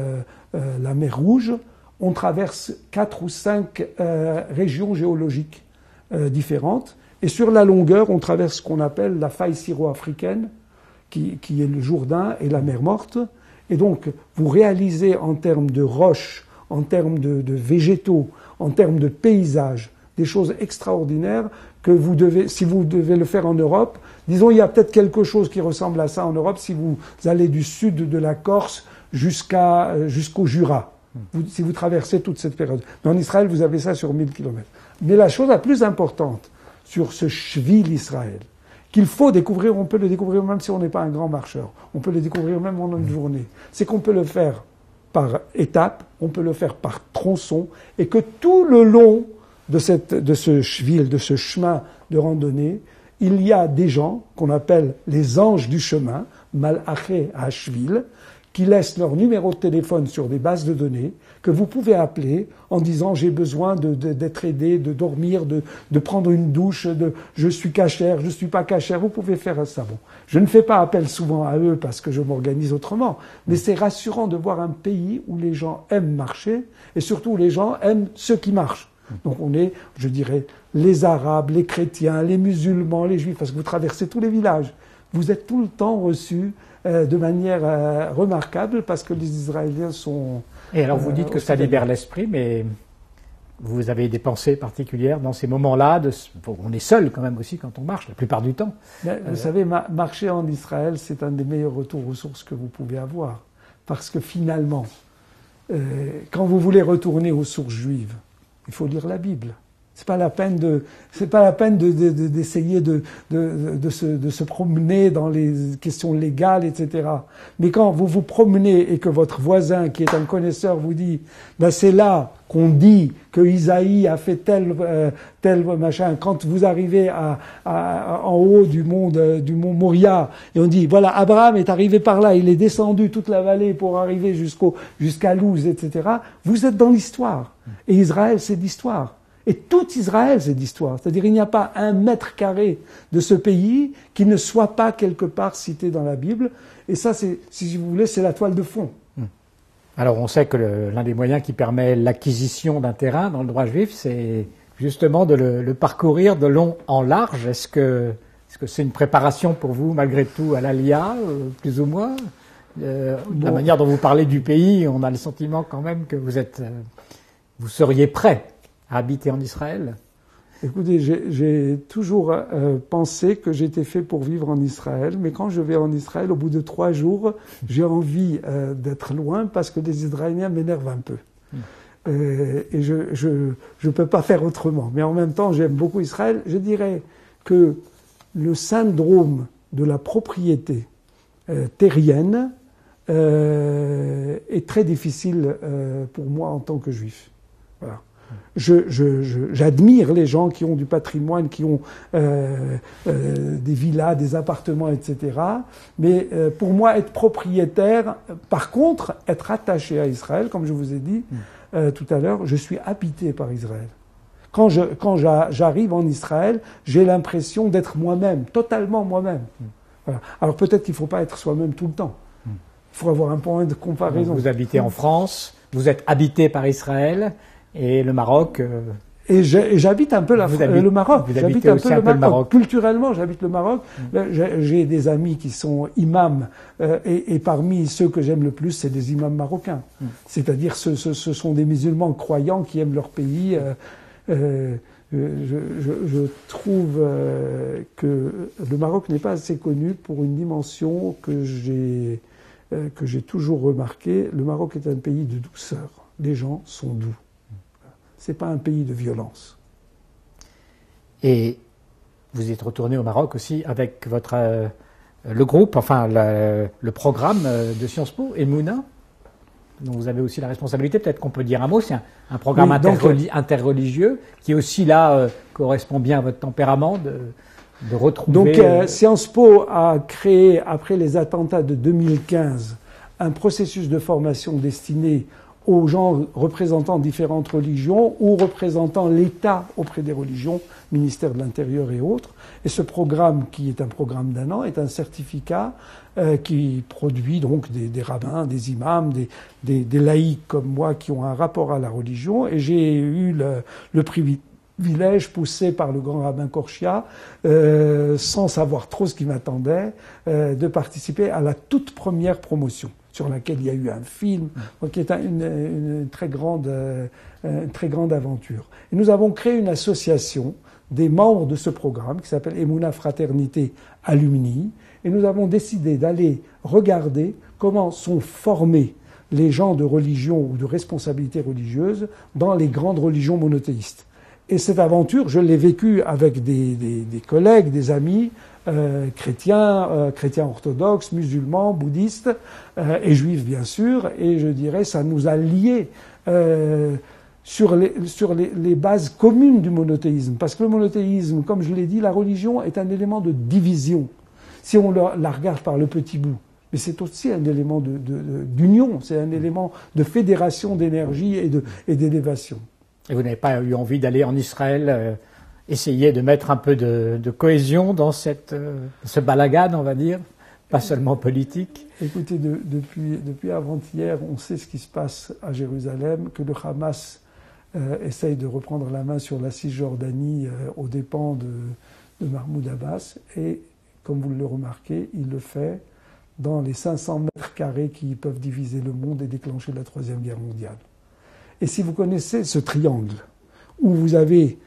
la mer Rouge, on traverse 4 ou 5 régions géologiques différentes. Et sur la longueur, on traverse ce qu'on appelle la faille syro-africaine, qui est le Jourdain et la mer Morte. Et donc, vous réalisez en termes de roches, en termes de végétaux, en termes de paysages, des choses extraordinaires que vous devez, si vous devez le faire en Europe, disons, il y a peut-être quelque chose qui ressemble à ça en Europe si vous allez du sud de la Corse jusqu'au Jura, si vous traversez toute cette période. Mais en Israël, vous avez ça sur 1000 kilomètres. Mais la chose la plus importante sur ce Shvil Israël, qu'il faut découvrir, on peut le découvrir même si on n'est pas un grand marcheur, on peut le découvrir même en une journée, c'est qu'on peut le faire par étapes, on peut le faire par tronçons, et que tout le long de ce Shvil, de ce chemin de randonnée, il y a des gens qu'on appelle les anges du chemin, Malaché HaShvil, qui laissent leur numéro de téléphone sur des bases de données que vous pouvez appeler en disant j'ai besoin d'être aidé, de dormir, de prendre une douche, je suis cachère, je suis pas cachère. Vous pouvez faire ça. Bon, je ne fais pas appel souvent à eux parce que je m'organise autrement, mais c'est rassurant de voir un pays où les gens aiment marcher et surtout où les gens aiment ceux qui marchent. Donc on est, je dirais, les Arabes, les chrétiens, les musulmans, les Juifs, parce que vous traversez tous les villages. Vous êtes tout le temps reçus de manière remarquable parce que les Israéliens sont... Et alors vous dites que ça libère l'esprit, mais vous avez des pensées particulières dans ces moments-là. On est seul quand même aussi quand on marche, la plupart du temps. Mais, vous savez, marcher en Israël, c'est un des meilleurs retours aux sources que vous pouvez avoir. Parce que finalement, quand vous voulez retourner aux sources juives, il faut lire la Bible. C'est pas la peine d'essayer de se promener dans les questions légales, etc. Mais quand vous vous promenez et que votre voisin, qui est un connaisseur, vous dit, ben c'est là qu'on dit que Isaïe a fait tel machin. Quand vous arrivez en haut du mont Moria, et on dit, voilà, Abraham est arrivé par là, il est descendu toute la vallée pour arriver jusqu'à Luz, etc. Vous êtes dans l'histoire. Et Israël, c'est l'histoire. Et tout Israël, c'est d'histoire. C'est-à-dire, il n'y a pas un mètre carré de ce pays qui ne soit pas quelque part cité dans la Bible. Et ça, si vous voulez, c'est la toile de fond. Alors, on sait que l'un des moyens qui permet l'acquisition d'un terrain dans le droit juif, c'est justement de le parcourir de long en large. Est-ce que c'est une préparation pour vous, malgré tout, à l'Aliyah, plus ou moins La manière dont vous parlez du pays, on a le sentiment quand même que vous seriez prêt à habiter en Israël? Écoutez, j'ai toujours pensé que j'étais fait pour vivre en Israël, mais quand je vais en Israël, au bout de 3 jours, j'ai envie d'être loin parce que les Israéliens m'énervent un peu. Et je peux pas faire autrement. Mais en même temps, j'aime beaucoup Israël. Je dirais que le syndrome de la propriété terrienne est très difficile pour moi en tant que juif. Voilà. J'admire les gens qui ont du patrimoine, qui ont des villas, des appartements, etc. Mais pour moi, être propriétaire, par contre, être attaché à Israël, comme je vous ai dit tout à l'heure, je suis habité par Israël. Quand j'arrive en Israël, j'ai l'impression d'être moi-même, totalement moi-même. Voilà. Alors peut-être qu'il ne faut pas être soi-même tout le temps. Il faut avoir un point de comparaison. Vous habitez en France, vous êtes habité par Israël. Et le Maroc. Et j'habite un peu le Maroc. J'habite un peu le Maroc. Culturellement, j'habite le Maroc. J'ai des amis qui sont imams, et parmi ceux que j'aime le plus, c'est des imams marocains. C'est-à-dire, ce sont des musulmans croyants qui aiment leur pays. Je trouve que le Maroc n'est pas assez connu pour une dimension que j'ai toujours remarquée. Le Maroc est un pays de douceur. Les gens sont doux. C'est pas un pays de violence. Et vous êtes retourné au Maroc aussi avec le groupe, enfin le programme de Sciences Po, Emouna, dont vous avez aussi la responsabilité. Peut-être qu'on peut dire un mot. C'est un programme interreligieux qui aussi là correspond bien à votre tempérament de retrouver. Donc Sciences Po a créé, après les attentats de 2015, un processus de formation destiné aux gens représentant différentes religions ou représentant l'État auprès des religions, ministère de l'Intérieur et autres. Et ce programme, qui est un programme d'1 an, est un certificat qui produit donc des rabbins, des imams, des laïcs comme moi qui ont un rapport à la religion. Et j'ai eu le privilège, poussé par le grand rabbin Korchia, sans savoir trop ce qui m'attendait, de participer à la toute première promotion, sur laquelle il y a eu un film, qui est une très grande aventure. Et nous avons créé une association des membres de ce programme qui s'appelle Emouna Fraternité Alumni, et nous avons décidé d'aller regarder comment sont formés les gens de religion ou de responsabilité religieuse dans les grandes religions monothéistes. Et cette aventure, je l'ai vécue avec des collègues, des amis, chrétiens orthodoxes, musulmans, bouddhistes et juifs bien sûr, et je dirais ça nous a liés sur les bases communes du monothéisme. Parce que le monothéisme, comme je l'ai dit, la religion est un élément de division, si on la regarde par le petit bout. Mais c'est aussi un élément d'union, c'est un élément de fédération d'énergie et d'élévation. Et vous n'avez pas eu envie d'aller en Israël essayer de mettre un peu de cohésion dans ce balagan, on va dire, pas seulement politique? Écoutez, depuis avant-hier, on sait ce qui se passe à Jérusalem, que le Hamas essaye de reprendre la main sur la Cisjordanie aux dépens de Mahmoud Abbas. Et comme vous le remarquez, il le fait dans les 500 mètres carrés qui peuvent diviser le monde et déclencher la Troisième Guerre mondiale. Et si vous connaissez ce triangle, où vous avez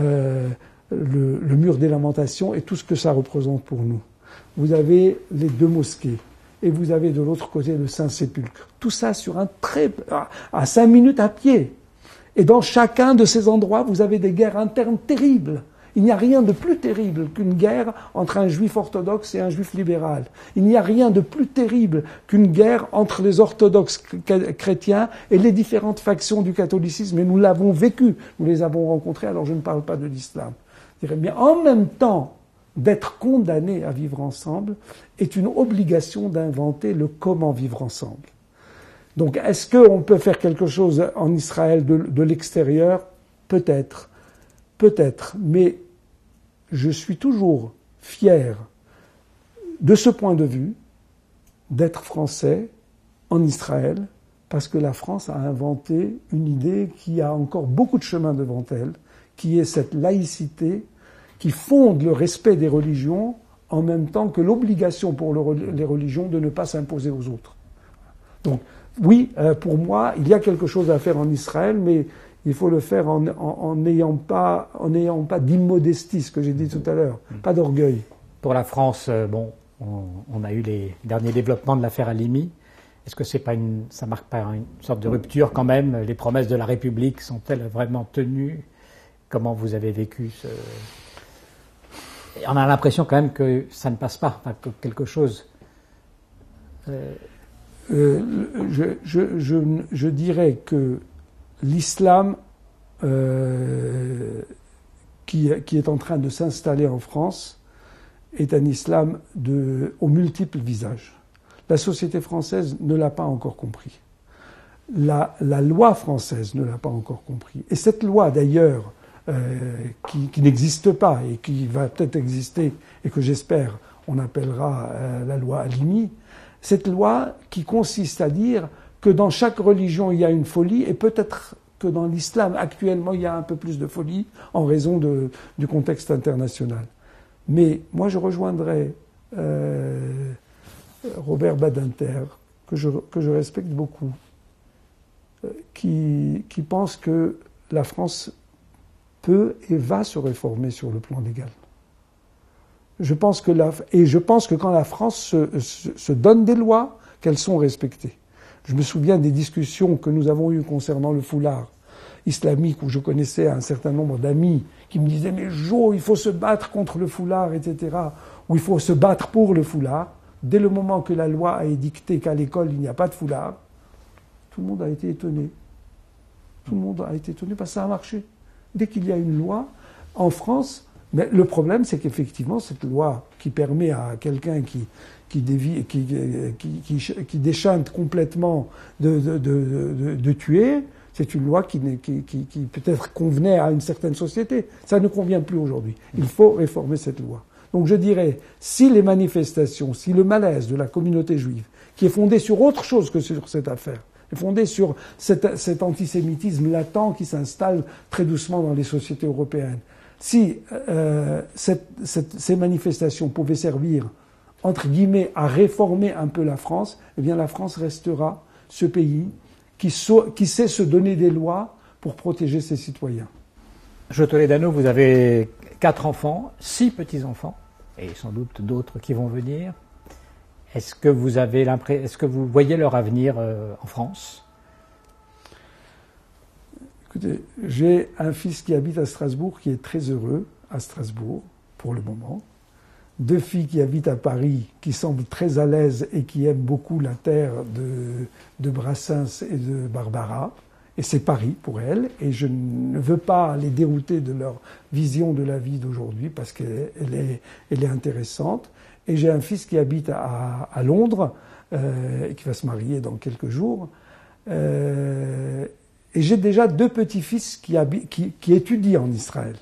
le mur des lamentations et tout ce que ça représente pour nous, vous avez les 2 mosquées, et vous avez de l'autre côté le Saint-Sépulcre. Tout ça sur à 5 minutes à pied. Et dans chacun de ces endroits, vous avez des guerres internes terribles. Il n'y a rien de plus terrible qu'une guerre entre un juif orthodoxe et un juif libéral. Il n'y a rien de plus terrible qu'une guerre entre les orthodoxes chrétiens et les différentes factions du catholicisme. Et nous l'avons vécu, nous les avons rencontrés, alors je ne parle pas de l'islam. Mais en même temps, d'être condamnés à vivre ensemble est une obligation d'inventer le comment vivre ensemble. Donc est-ce qu'on peut faire quelque chose en Israël de l'extérieur? Peut-être. Peut-être, mais je suis toujours fier, de ce point de vue, d'être français en Israël, parce que la France a inventé une idée qui a encore beaucoup de chemin devant elle, qui est cette laïcité qui fonde le respect des religions en même temps que l'obligation pour les religions de ne pas s'imposer aux autres. Donc oui, pour moi, il y a quelque chose à faire en Israël, mais il faut le faire en n'ayant pas d'immodestie, ce que j'ai dit tout à l'heure, pas d'orgueil. Pour la France, on a eu les derniers développements de l'affaire Halimi. Est-ce que ça marque pas une sorte de rupture quand même? Les promesses de la République sont-elles vraiment tenues? Comment vous avez vécu On a l'impression quand même que ça ne passe pas, que quelque chose... Je dirais que l'islam qui est en train de s'installer en France est un islam aux multiples visages. La société française ne l'a pas encore compris. La loi française ne l'a pas encore compris. Et cette loi, d'ailleurs, qui n'existe pas et qui va peut-être exister et que j'espère on appellera la loi Halimi, cette loi qui consiste à dire que dans chaque religion, il y a une folie, et peut-être que dans l'islam, actuellement, il y a un peu plus de folie en raison du contexte international. Mais moi, je rejoindrais Robert Badinter, que je respecte beaucoup, qui pense que la France peut et va se réformer sur le plan légal. Je pense que quand la France se donne des lois, qu'elles sont respectées. Je me souviens des discussions que nous avons eues concernant le foulard islamique, où je connaissais un certain nombre d'amis qui me disaient « Mais Jo, il faut se battre contre le foulard, etc. » ou « Il faut se battre pour le foulard. » Dès le moment que la loi a édicté qu'à l'école, il n'y a pas de foulard, tout le monde a été étonné. Tout le monde a été étonné parce que ça a marché. Dès qu'il y a une loi, en France, Mais le problème, c'est qu'effectivement, cette loi qui permet à quelqu'un qui déchante complètement de tuer, c'est une loi qui peut-être convenait à une certaine société. Ça ne convient plus aujourd'hui. Il faut réformer cette loi. Donc je dirais, si les manifestations, si le malaise de la communauté juive, qui est fondé sur autre chose que sur cette affaire, est fondé sur cet antisémitisme latent qui s'installe très doucement dans les sociétés européennes, si ces manifestations pouvaient servir, entre guillemets, à réformer un peu la France, eh bien la France restera ce pays qui sait se donner des lois pour protéger ses citoyens. Jo Toledano, vous avez 4 enfants, 6 petits-enfants, et sans doute d'autres qui vont venir. Est-ce que vous voyez leur avenir en France? Écoutez, j'ai un fils qui habite à Strasbourg, qui est très heureux à Strasbourg, pour le moment. 2 filles qui habitent à Paris, qui semblent très à l'aise et qui aiment beaucoup la terre de Brassens et de Barbara. Et c'est Paris pour elles. Et je ne veux pas les dérouter de leur vision de la vie d'aujourd'hui, parce qu'elle est intéressante. Et j'ai un fils qui habite à Londres, et qui va se marier dans quelques jours. Et j'ai déjà 2 petits-fils qui étudient en Israël.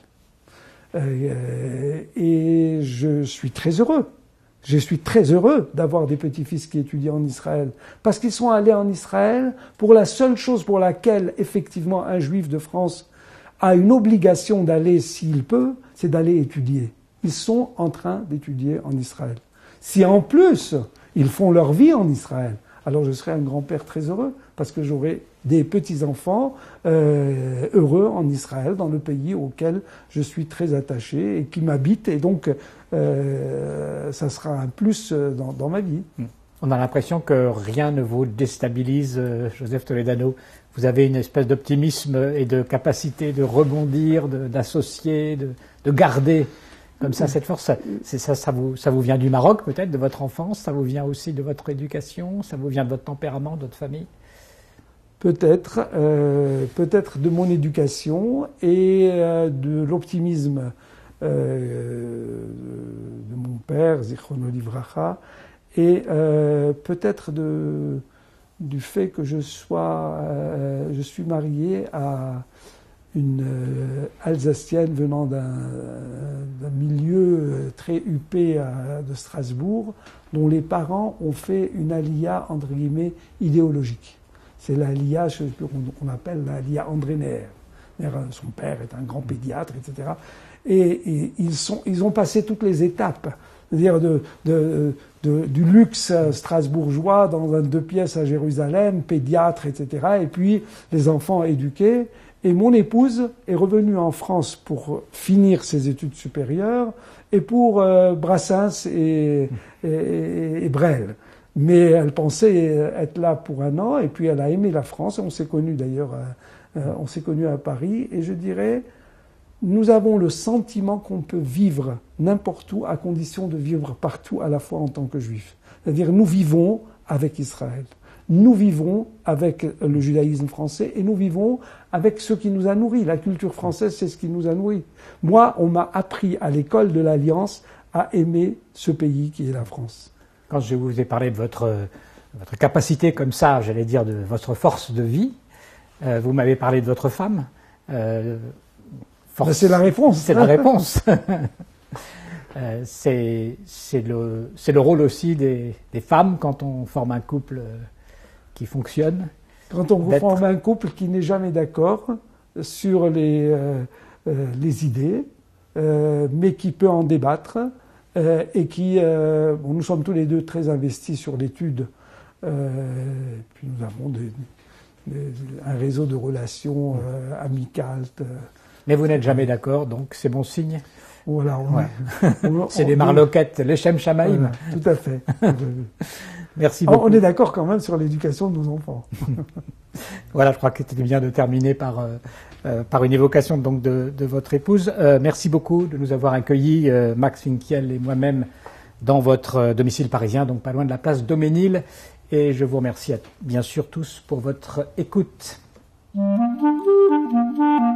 Et je suis très heureux. Je suis très heureux d'avoir des petits-fils qui étudient en Israël. Parce qu'ils sont allés en Israël pour la seule chose pour laquelle, effectivement, un juif de France a une obligation d'aller, s'il peut, c'est d'aller étudier. Ils sont en train d'étudier en Israël. Si en plus, ils font leur vie en Israël, alors je serai un grand-père très heureux, parce que j'aurai des petits-enfants heureux en Israël, dans le pays auquel je suis très attaché et qui m'habite, et donc ça sera un plus dans ma vie. On a l'impression que rien ne vous déstabilise, Joseph Toledano. Vous avez une espèce d'optimisme et de capacité de rebondir, d'associer, de garder comme ça cette force. Ça vous vient du Maroc peut-être, de votre enfance, ça vous vient aussi de votre éducation, ça vous vient de votre tempérament, de votre famille? Peut-être de mon éducation et de l'optimisme de mon père, Zichrono Livracha, et peut-être du fait que je suis marié à une Alsacienne venant d'un milieu très huppé de Strasbourg, dont les parents ont fait une alia, entre guillemets, idéologique. C'est l'Alia qu'on appelle l'Alia André Neher. Son père est un grand pédiatre, etc. Et ils ont passé toutes les étapes, c'est-à-dire du luxe strasbourgeois dans un 2 pièces à Jérusalem, pédiatre, etc. Et puis les enfants éduqués. Et mon épouse est revenue en France pour finir ses études supérieures et pour Brassens et Brel. Mais elle pensait être là pour un an, et puis elle a aimé la France. On s'est connus d'ailleurs, on s'est connus à Paris. Et je dirais, nous avons le sentiment qu'on peut vivre n'importe où, à condition de vivre partout à la fois en tant que juifs. C'est-à-dire, nous vivons avec Israël. Nous vivons avec le judaïsme français, et nous vivons avec ce qui nous a nourris. La culture française, c'est ce qui nous a nourris. Moi, on m'a appris à l'école de l'Alliance à aimer ce pays qui est la France. Quand je vous ai parlé de votre capacité comme ça, j'allais dire de votre force de vie, vous m'avez parlé de votre femme. C'est la réponse. C'est la réponse. C'est le rôle aussi des femmes quand on forme un couple qui fonctionne. Quand on forme un couple qui n'est jamais d'accord sur les idées, mais qui peut en débattre, et qui, nous sommes tous les deux très investis sur l'étude, puis nous avons un réseau de relations amicales. Mais vous n'êtes jamais d'accord, donc c'est bon signe. Voilà, c'est des marloquettes, les Shem Shamaïm. Voilà, tout à fait. Merci beaucoup. On est d'accord quand même sur l'éducation de nos enfants. Voilà, je crois que c'était bien de terminer par une évocation donc de votre épouse. Merci beaucoup de nous avoir accueillis, Max Finkiel et moi-même, dans votre domicile parisien, donc pas loin de la place Daumesnil. Et je vous remercie bien sûr tous pour votre écoute.